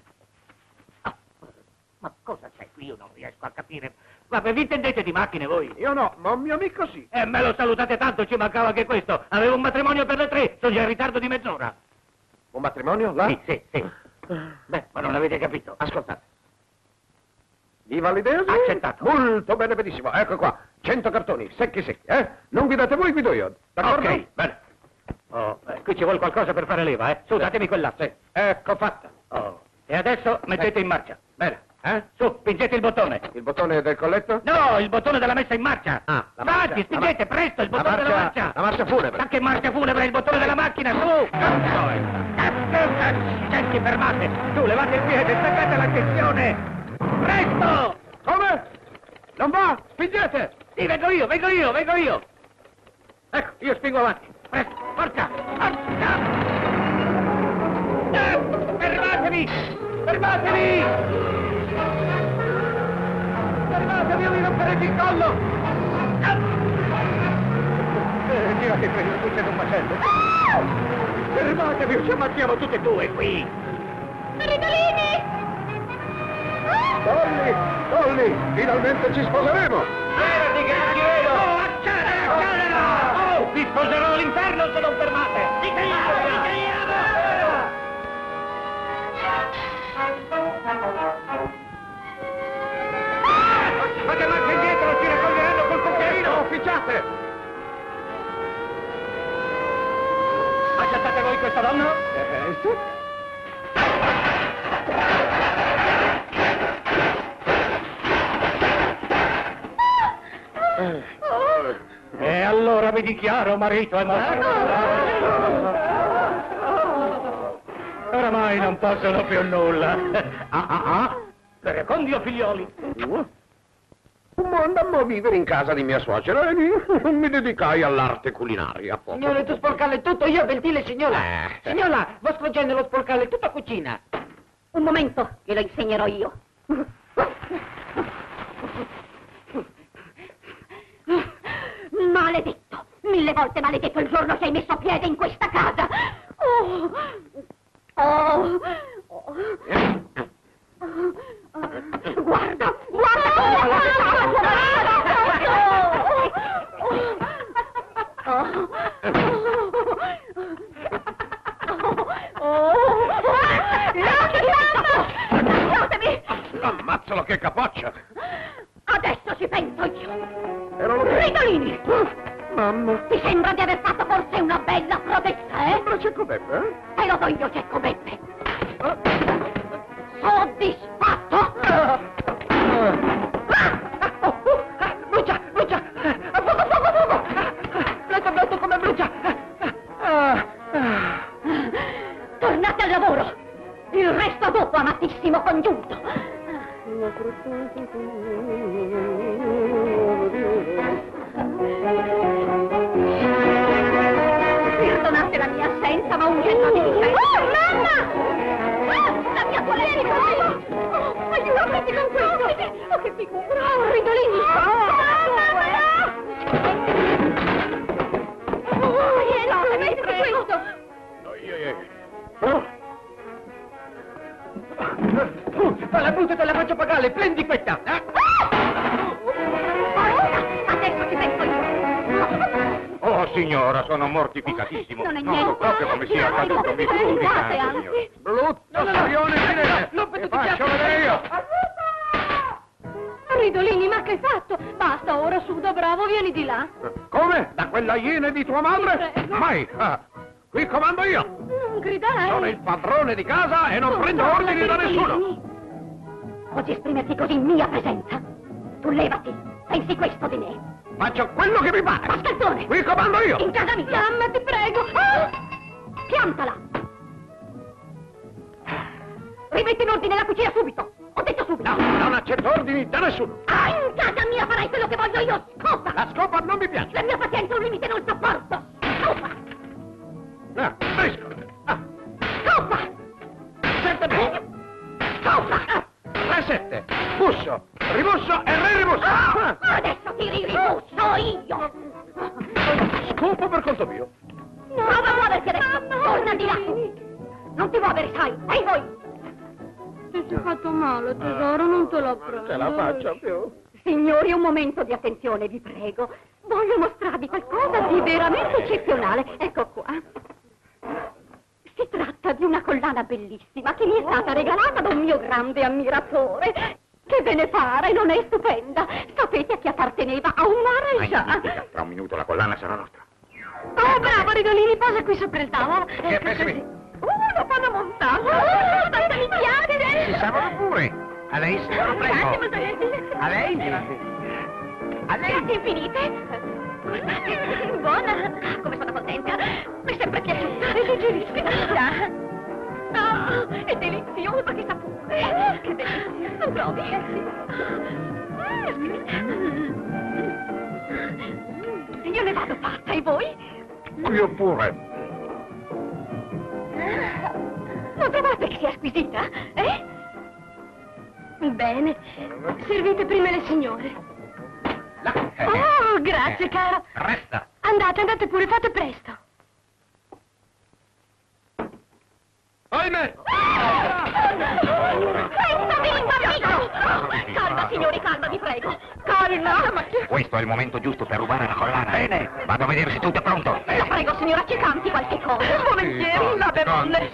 Ma cosa c'è qui? Io non riesco a capire. Vabbè, vi intendete di macchine voi? Io no, ma un mio amico sì. Eh, me lo salutate tanto, ci mancava che questo. Avevo un matrimonio per le tre, sono già in ritardo di mezz'ora. Un matrimonio, là? Sì, sì, sì. Beh, ma non avete capito. Ascoltate. Viva l'idea? Sì? Accettato. Molto bene, benissimo. Ecco qua, cento cartoni, secchi secchi, eh? Non guidate voi, guido io. D'accordo? Ok, bene. Oh, eh, qui ci vuole qualcosa per fare leva, eh? Su, datemi quell'asso. Sì. Ecco fatta. Oh. E adesso mettete in marcia. Bene, eh? Su, spingete il bottone. Il bottone del colletto? No, il bottone della messa in marcia. Ah, la marcia. Avanti, spingete, La mar- presto, il la bottone della marcia- marcia. la marcia funebre. Ma che marcia funebre, il bottone della macchina, su. Cazzo, eh. Senti, fermate. Su, levate il piede, staccate la gestione. Presto! Come? Non va? Spingete! Sì, vengo io, vengo io, vengo io. Ecco, io spingo avanti. Presto, forza, forza! Eh, fermatevi! Fermatevi! Fermatevi, non mi romperete il collo! Eh, tirate prima, tutti ad un macello. Fermatevi o ci ammazziamo tutte e due qui! Ridolini! Dolly! Dolly! Finalmente ci sposeremo! Fermati che non ti vedo! Oh, accelera, accelera! Oh, vi sposerò all'inferno se non fermate! Riteniamo, riteniamo! Fate marcia indietro, ci raccoglieranno col cucchiaino! Officiate! Accettate voi questa donna? Eh, sì. E allora mi dichiaro marito e marito. Oramai non possono più nulla. Ah, ah, ah. Per condio figlioli. Ma andammo a vivere in casa di mia suocera e mi, mi dedicai all'arte culinaria. Poco. Signore, tu sporcalle tutto, io ventile, signora. Eh. Signora, vostro genere sporcalle tutta cucina. Un momento, che lo insegnerò io. Maledetto! Mille volte maledetto il giorno che hai messo piede in questa casa! Oh! Oh! Oh! Guarda! Guarda come la lasciatemi! Ammazzalo che capoccia! Adesso ci penso io! Ero lo Ridolini! Mamma! Ti sembra di aver fatto forse una bella prodezza, eh? Sembra Cecco Beppe, eh? Te lo do io, Cecco Beppe! Soddisfatto? Brucia, brucia! Fuoco, fuoco, fuoco! Blotto, blotto come brucia! Tornate al lavoro! Il resto dopo, amatissimo congiunto! Perdonate la mia assenza, ma un gesto di difesa. Oh, mamma! Ah, la mia polemica! Oh, aiutatemi con questo! Oh, che figura! Oh, Ridolini! Oh, mamma! Oh, aiutatemi con questo! Oh. La butta te la faccio pagare, prendi questa! Adesso ci penso io! Oh, signora, sono mortificatissimo. Non è Non so niente. proprio come sia Io accaduto, mi aiuto, scusi aiutate, tanto, anzi. signora. Brutto No, no, no. scaglione, No, Ginevra. non Ti potete faccio piacere. vedere io. Ridolini, ma che hai fatto? Basta, ora su da bravo, vieni di là. Come? Da quella iena di tua madre? Ti prego. Mai! Ah, qui comando io! Non gridare. Sono il padrone di casa e non prendo ordini da nessuno! Osi esprimerti così in mia presenza? Tu levati, pensi questo di me? Faccio quello che mi pare! Mascalzone! Qui comando io! In casa mia! Mamma, ti prego! Ah! Piantala! Rimetti in ordine la cucina subito! Ho detto subito! No, non accetto ordini da nessuno! Ah, in casa mia farai quello che voglio io! Scopa! La scopa non mi piace! La mia pazienza è un limite, non sopporto! Scopa! Ah, fresco! Ah, Scopa! certamente! mossa! Adesso ti riribusso io! Scopo per conto mio. Prova a muoverti adesso! Torna di là! Non ti muovere, sai! Ehi voi! Ti sei fatto male, tesoro, non te la prendo. Ce la faccia più. Signori, un momento di attenzione, vi prego. Voglio mostrarvi qualcosa di veramente eccezionale. Ecco qua. Si tratta di una collana bellissima che mi è stata regalata da un mio grande ammiratore. Che ve ne pare? Non è stupenda? Sapete a chi apparteneva? A un maresciallo. Tra un minuto la collana sarà nostra. Oh, bravo, Ridolini, posa qui sopra il tavolo. Che pensi? Uh, lo fanno montare. Uh, tanto mi piace. Si salvano pure. A lei, signora, prego. A lei? A lei? Grazie infinite. Buona. Come sono contenta. Mi è sempre piaciuta. È leggerissima. Oh, è deliziosa, che sapore. Che delizia. Non trovi? Io ne vado fatta, e voi? Io pure. Non trovate che sia squisita? Eh? Bene. Servite prima le signore. Là. Oh, grazie, caro. Resta. Andate, andate pure, fate presto. Ahimè! Pensa, bambino! Calma, signori, calma, vi prego. Calma. Ma... Questo è il momento giusto per rubare la collana. Bene. Vado a vedere se tutto è pronto. La prego, signora, ci canti qualche cosa. Volentieri, la bevolle.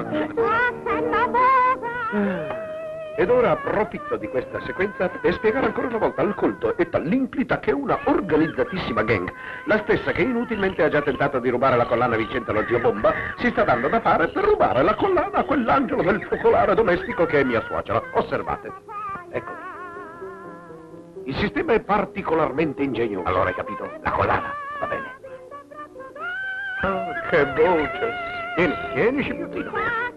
Ed ora approfitto di questa sequenza per spiegare ancora una volta al colto e all'implita che una organizzatissima gang, la stessa che inutilmente ha già tentato di rubare la collana vincente allo zio Bomba, si sta dando da fare per rubare la collana a quell'angelo del focolare domestico che è mia suocera. Osservate. Ecco. Il sistema è particolarmente ingegnoso. Allora hai capito? La collana. Va bene. Ah, che voce. Vieni, vieni, scimmiottino.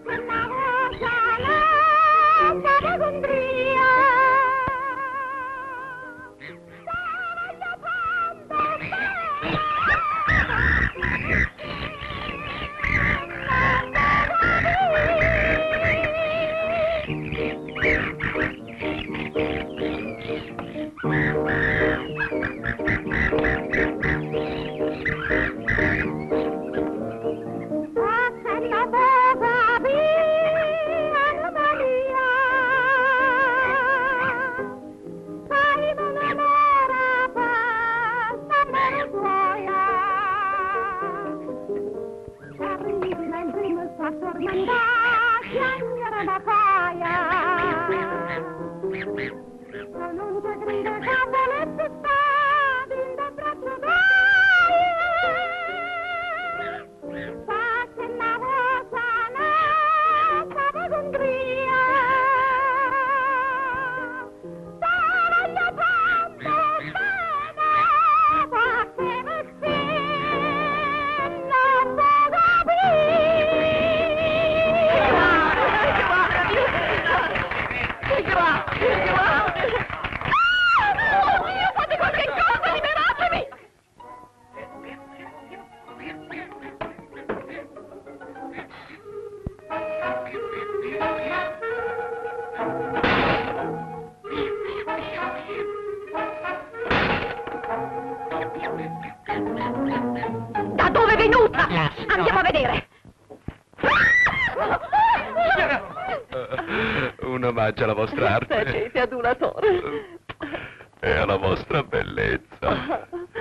Da dove è venuta? Andiamo a vedere. Un omaggio alla vostra arte. Siete adulatore. E alla vostra bellezza.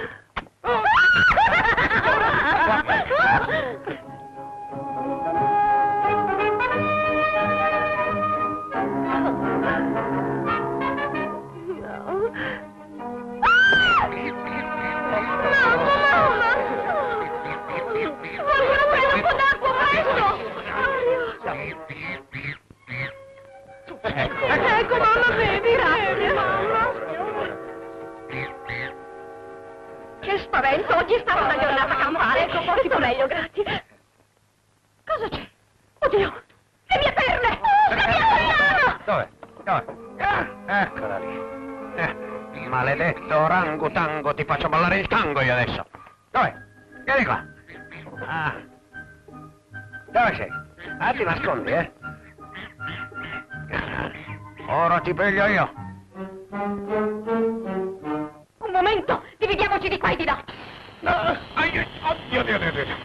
Ecco, ecco, mamma, bevi, grazie, mamma. Che spavento, oggi è stata una giornata campale. Ecco, molto meglio, grazie. Cosa c'è? Oddio, le mie perle! La mia collana! Dove? Dove? Ah, eccola lì. Eh, maledetto orangutango, ti faccio ballare il tango io adesso. Dove? Vieni qua. Ah. Dove sei? Ah, ti nascondi, eh? Ora ti piglio io. Stai di là! Ah, ai, oddio, oddio, oddio, oddio.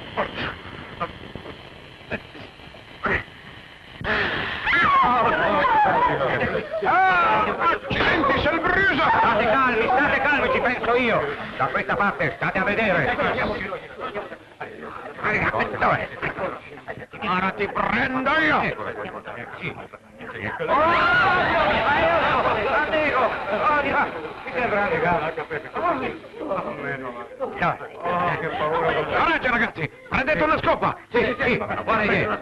Ah, accidenti, c'è il bruso! State calmi, state calmi, ci penso io. Da questa parte, state a vedere. Dov'è? Ora ti prendo io! Coraggio, ragazzi! Prendete una scopa! Sì, sì, buona idea.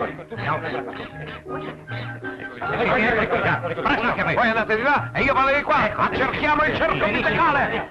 Voi andate di là e io vado di qua! Cerchiamo il cerco musicale!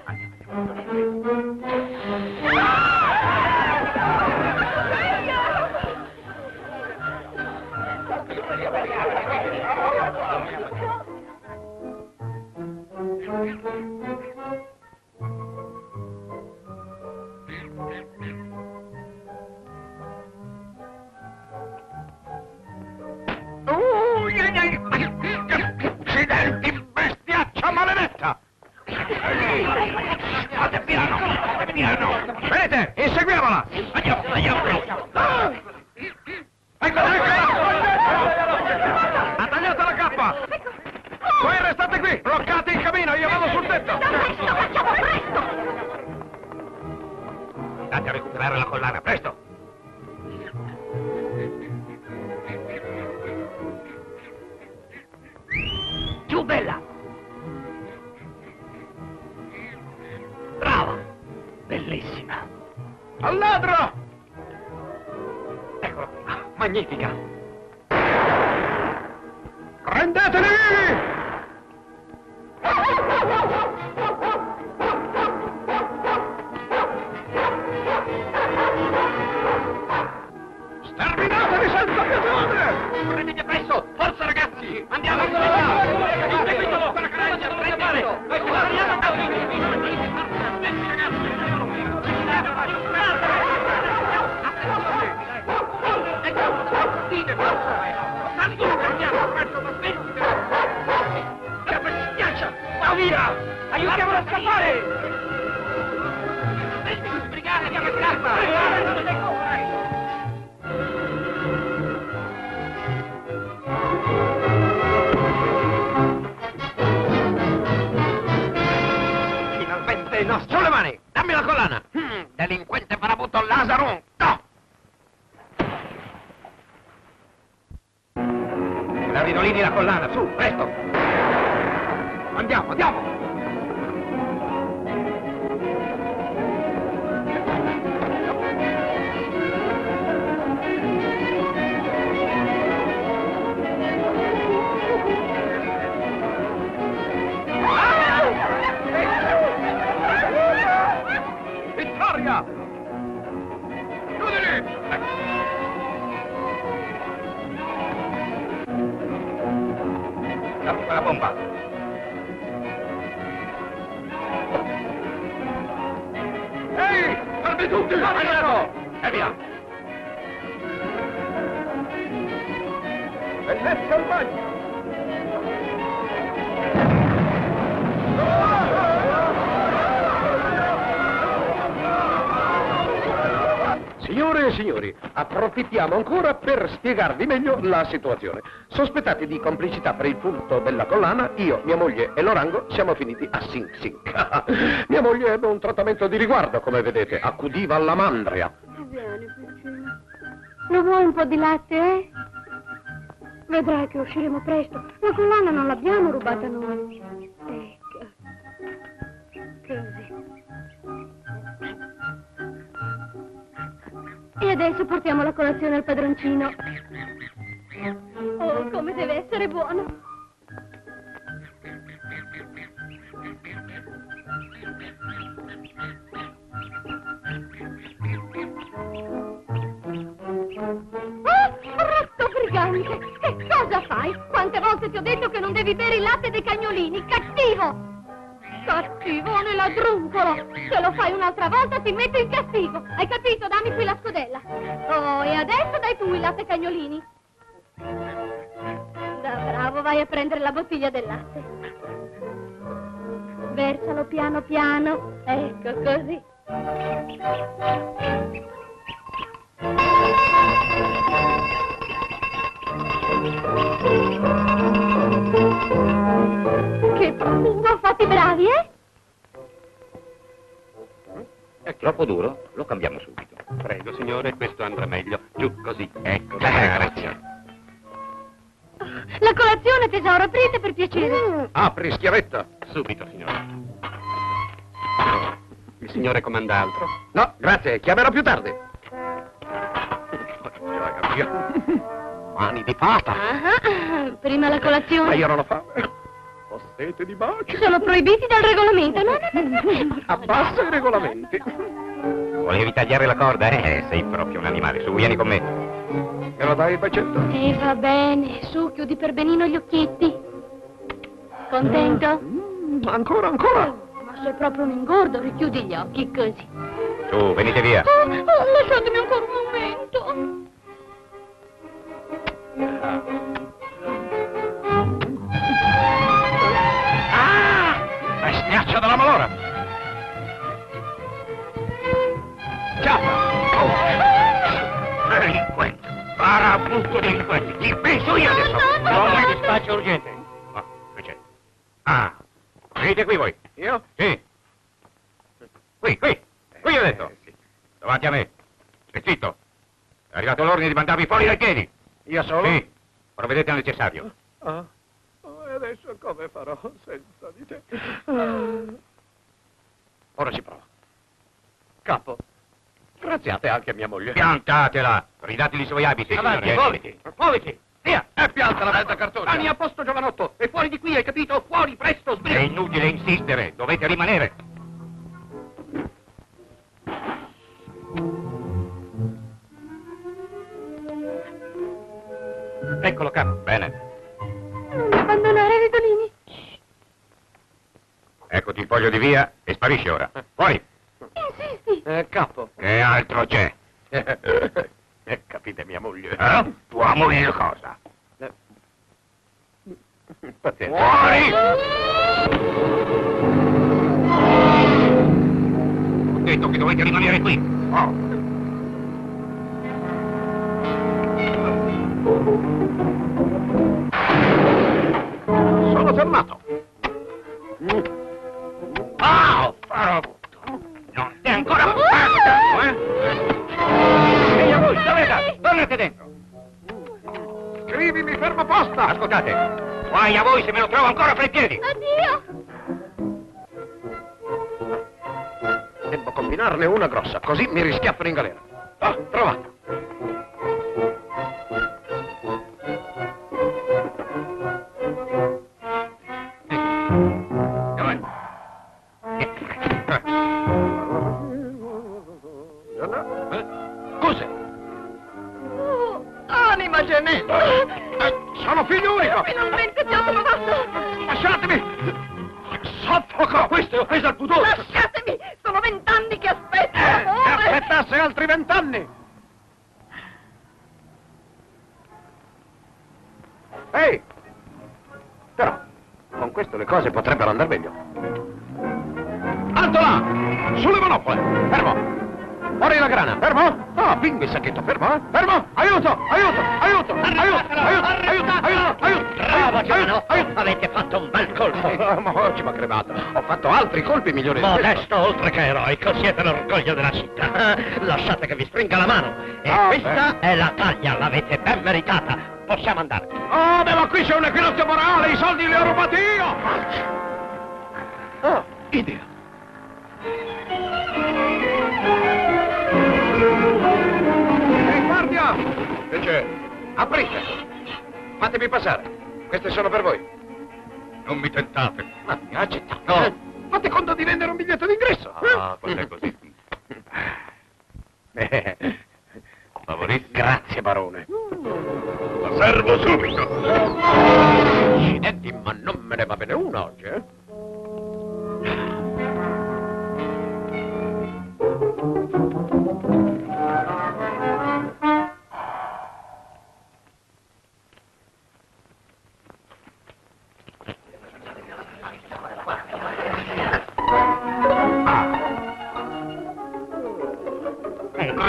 Accidenti, bestiaccia maledetta! Fate piano, fate piano! Venite, inseguiamola! Andiamo, andiamo! Eccola, eccola! Ha tagliato la cappa! Voi restate qui, bloccate il camino, io vado sul tetto! Presto, facciamo presto! Andate a recuperare la collana, presto! Giù, bella! Brava! Bellissima! Al ladro! Eccola! Magnifica! Prendeteli! Sterminatevi senza pietà! Prendete presto! Forza, ragazzi! Andiamo! Inseguitelo! Va via! Aiutiamolo a scappare! Sbrigate, che scappa! Finalmente il nostro... Sulle mani! Dammi la collana! Hmm, delinquente farabutto Lazaro! No! Ridolini la collana, su, presto! Andiamo, andiamo! Vittoria! Chiudili! Dammi quella bomba! Ehi! Fermi tutti! Andiamo! E via! Bellezza al bagno! Signore e signori, approfittiamo ancora per spiegarvi meglio la situazione. Sospettati di complicità per il furto della collana, io, mia moglie e Lorango siamo finiti a Sing Sing. Mia moglie ebbe un trattamento di riguardo, come vedete, accudiva alla mandria. Vieni, piccino. Lo vuoi un po' di latte, eh? Vedrai che usciremo presto. La collana non l'abbiamo rubata noi. Ecco. Così. E adesso portiamo la colazione al padroncino. Oh, come deve essere buono! Oh, ratto brigante! Che cosa fai? Quante volte ti ho detto che non devi bere il latte dei cagnolini? Cattivo! Cattivone ladruncolo! Se lo fai un'altra volta ti metto in castigo! Hai capito? Dammi qui la scodella! Oh, e adesso dai tu il latte ai cagnolini! Da bravo, vai a prendere la bottiglia del latte! Versalo piano piano. Ecco, così. Che profumo, fate bravi, eh? È troppo duro? Lo cambiamo subito. Prego, signore, questo andrà meglio. Giù, così. Ecco, grazie. La colazione, tesoro, aprite per piacere. Apri, schiavetta. Subito, signore. Il signore comanda altro? No, grazie, chiamerò più tardi. Mani di pata. Ah, prima la Ma colazione. io non ho fame. Ho sete di baci. Sono proibiti dal regolamento, no? no, no, no, no. Abbassa i regolamenti. Volevi tagliare la corda, eh? Sei proprio un animale. Su, vieni con me. Me lo dai il bacetto? E va bene, su, chiudi per benino gli occhietti. Contento? Mm, ancora, ancora. Ma sei proprio un ingordo, richiudi gli occhi così. Su, venite via. Oh, oh, lasciatemi ancora un momento. Ah! Bestiaccia della malora. Ciao. Oh. Delinquente. Barabutto delinquente. Ti penso io adesso. No, no, Come no. dispaccio urgente. Ah, qui c'è. Ah, venite qui voi. Io? Sì. Qui, qui. Qui ho detto. Davanti a me. Stai zitto. È arrivato l'ordine di mandarvi fuori dai piedi. Io solo? Sì. Provvedete al necessario. Ah. Oh, e adesso come farò senza di te? Ora ci provo. Capo, graziate anche a mia moglie. Piantatela. Ridateli i suoi abiti. Avanti, signori. muoviti, muoviti, via! E pianta la mezza cartone. Anni a posto, giovanotto, e fuori di qui, hai capito? Fuori, presto, È sbrigati. inutile insistere. Dovete rimanere. Eccolo, capo. Bene. Non mi abbandonare, Ridolini. Eccoti il foglio di via e sparisci ora. Fuori. Insisti. Eh, capo. Che altro c'è? Eh, capite, mia moglie. Eh? Tua moglie cosa? Pazienza. Fuori! Ho detto che dovete rimanere qui. Oh. Sono fermato. Ah, farò tutto. Non è ancora fatto, eh? Ehi, a voi, dov'è? Tornate dentro. Scrivi, mi fermo apposta. Ascoltate, guai a voi se me lo trovo ancora fra i piedi. Addio. Devo combinarne una grossa, così mi rischiaffano in galera. Ah, trovato. Cos'è? Oh, anima gemella. Eh, sono figlio unico! Finalmente ti ho trovato. Lasciatemi! Soffoco! Questo è offesa al pudore! Lasciatemi. Sono vent'anni che aspetto. Eh, e amore. aspettasse altri vent'anni! Ehi! Però, con questo le cose potrebbero andare meglio. Alto là! Sulle manopole! Fermo! Fuori la grana! Fermo! Ah, bingo il sacchetto! Fermo, eh! Fermo! Aiuto! Aiuto! Aiuto! Aiuto! Aiuto! Aiuto! Aiuto! Aiuto! Bravo, giovanotto! Aiuto! Avete fatto un bel colpo! Eh, ma oggi mi ha cremato! Ho fatto altri colpi migliori di questo! Modesto oltre che eroico, siete l'orgoglio della città. Lasciate che vi stringa la mano. E Ah, questa beh. è la taglia, l'avete ben meritata. Possiamo andare. Oh, beh, ma qui c'è un equilibrio morale! I soldi li ho rubati io! Oh, idea! Ehi, guardia! Che c'è? Aprite! Fatemi passare! Queste sono per voi! Non mi tentate. Ma mi accetta! No. Eh, fate conto di vendere un biglietto d'ingresso! Ah, cos'è così? Eh, Favorissimo. grazie, barone! Lo servo subito. Accidenti, ma non me ne va bene uno oggi, eh?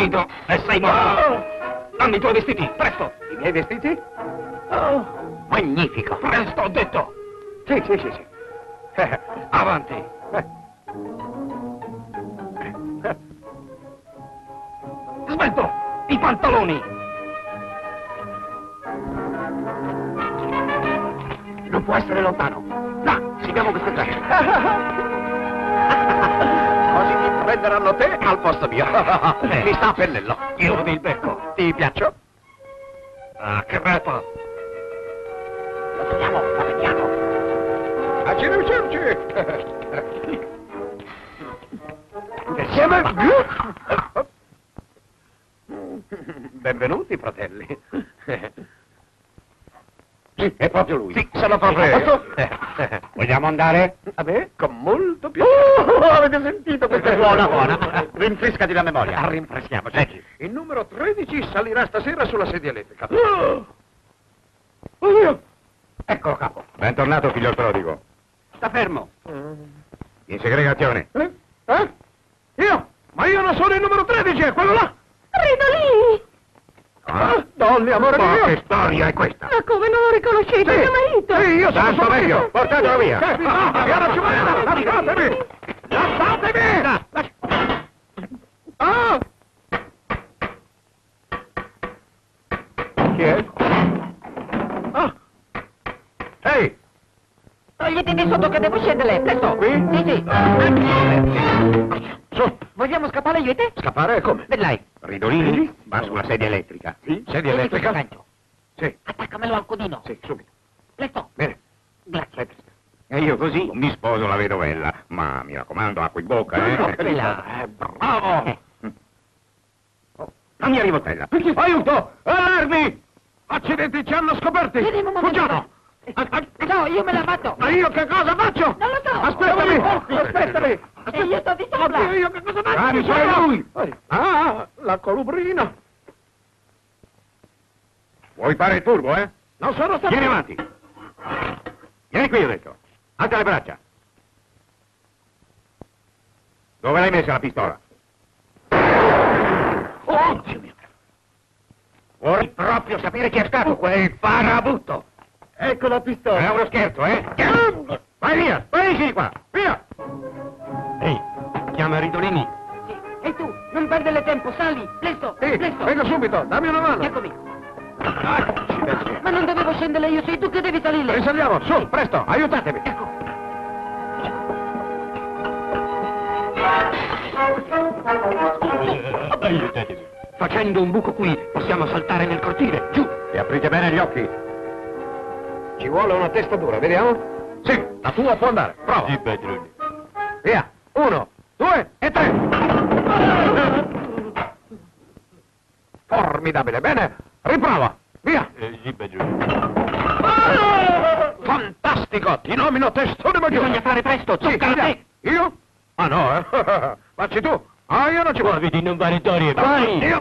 Guido, e sei morto. Dammi i tuoi vestiti, presto. I miei vestiti? Magnifico. Presto, ho detto. Sì, sì, sì, sì. Eh, avanti. Eh. Smetto, i pantaloni. Non può essere lontano. No, seguiamo queste tracce. Così ti prenderanno te al posto mio. Mi sta a pennello. Io il becco. Ti piaccio? Ah, che repa. Lo teniamo, lo vediamo. A Cirucci! Insieme. Benvenuti, fratelli. Sì, è proprio lui. Sì, sono proprio io. Vogliamo andare? Vabbè, con molto piacere. Oh, avete sentito? Questa è buona, buona. Rinfrescati la memoria. Ah, rinfreschiamoci. Il numero tredici salirà stasera sulla sedia elettrica. Oh, eccolo, capo. Bentornato, figlio prodigo. Sta fermo. In segregazione. Eh? Eh? Io? Ma io non sono il numero tredici, è quello là. Ridolini! Ah, Dolly, amore Ma mio. che storia è questa? Ma come non lo riconoscete? Sì. Mio marito! Sì, io sono Tanto suo meglio, marito. portatelo via. Che vi fa? Io non ci voglio, lasciatemi. Lasciatemi. Lasci- Ah! Chi è? Ah! Ehi! Togliti di sotto che devo scendere, presto! Qui? Sì, sì. Su. Vogliamo scappare io e te? Scappare come? Vedrai. Ridolini va sulla sedia elettrica. Sì? Sedia elettrica? Sì. Attaccamelo al codino. Sì, subito. Presto. Bene. Grazie. E io così mi sposo la vedovella. Ma mi raccomando, acqua in bocca, eh? Quella. Eh, bravo. Oh, la mia rivoltella. Aiuto! Allarmi! Accidenti, ci hanno scoperti! Vieni, mamma, Fuggiamo! No, io me la batto. Ma io che cosa faccio? Non lo so. Aspettami! Aspettami! E io sto di sopra. Oddio, io che cosa faccio? Ah, mi sei lui! Ah, la colubrina! Vuoi fare il turbo, eh? Non sono stato... Vieni avanti. Vieni qui, ho detto. Alza le braccia. Dove l'hai messa la pistola? Oh, Dio mio! Vorrei proprio sapere chi è stato quel farabutto. Ecco la pistola! È uno scherzo, eh? Vai via, vai di qua, via! Ehi, chiama Ridolini. Sì. E tu, non perdere tempo, sali, presto, Sì, presto. vengo subito, dammi una mano! Eccomi. Accidenti! Ma non dovevo scendere io, sei tu che devi salire. Risaliamo, su, presto, aiutatemi! Ecco. Aiutatemi. Facendo un buco qui, possiamo saltare nel cortile, giù. E aprite bene gli occhi. Ci vuole una testa dura, vediamo? Sì, la tua può andare, prova. Sì, padrone. Via, uno, due e tre. Formidabile, bene, riprova, via. Eh, sì, padrone. Fantastico, ti nomino testone maggiore. Bisogna fare presto, Sì, tocca a te. io? Ah no, eh. Facci tu. Ah, io non ci voglio. Vedi, non fare storie, vai! Io.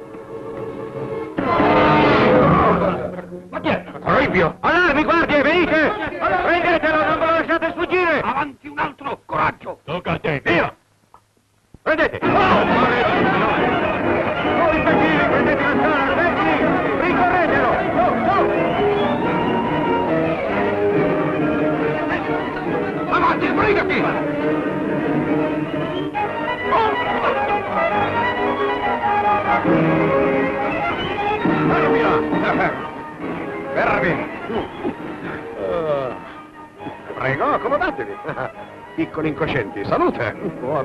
Ma chi è? Ripio. Allarmi, guardie, venite! Prendetelo, non ve lo lasciate sfuggire! Avanti un altro, coraggio. Tocca a te! Via. Prendete! Oh, oh, imbecilli, prendete la strada, fermi! Rincorretelo! Su, su! Avanti, sbrigati. Fermi là. Fermi. Uh, prego, accomodatevi. Piccoli incoscienti, salute. Ah,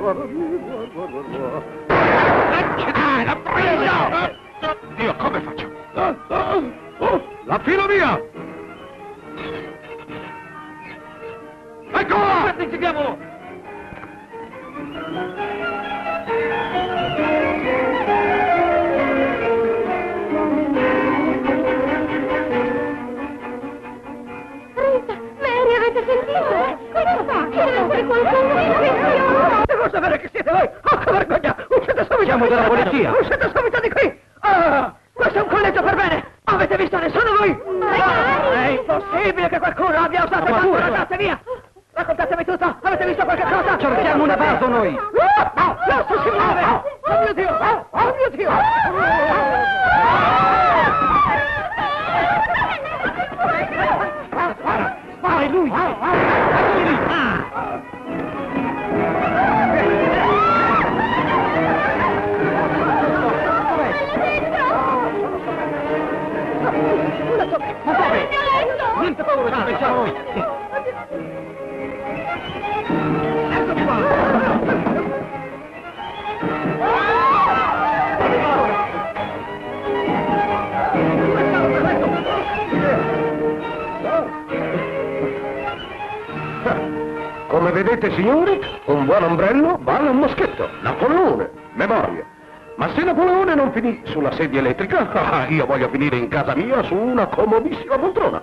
l'ha preso! Dio, come faccio? Oh, la filo via! Eccola! Inseguiamolo! Rita, Mary, avete sentito? Cosa fa? Ci deve essere qualcuno in questo. Devo sapere che siete voi! Oh, che vergogna! Uscite subito! Siamo della polizia. Uscite subito di qui! Ah, questo è un collegio per bene! Avete visto nessuno voi? Magari. È impossibile che qualcuno abbia usato Ma tante pure. ragazze, via! Raccontatemi tutto! Avete visto qualche cosa? Cerchiamo un evento noi. No! No! Non si muove! Oh mio Dio! Oh, oh mio Dio! Spara! Spara, è lui! Eccoli lì! Ma dove? Niente paura, ci pensiamo noi! Eccomi qua! Come vedete, signori, un buon ombrello vale un moschetto. Napoleone, memoria. Ma se Napoleone non finì sulla sedia elettrica, io voglio finire in casa mia su una comodissima poltrona.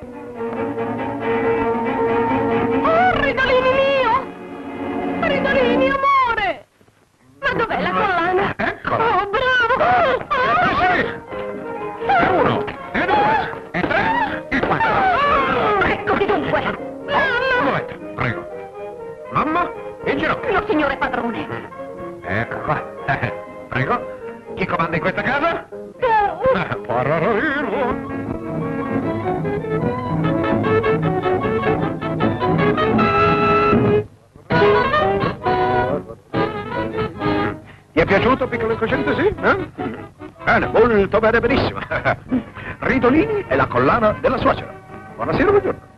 Oh, Ridolini mio! Ridolini, amore! Ma dov'è la collana? Eccola! Oh, bravo! E uno, e due, e tre, e quattro. Eccoti dunque! Un momento, prego. Mamma, in ginocchio. No, signore padrone! Ecco qua. Prego. Chi comanda in questa casa? Tu! Parararino. Ti è piaciuto, piccolo incosciente, sì? Eh? Bene, molto bene, benissimo. Ridolini e la collana della suocera. Buonasera, buongiorno.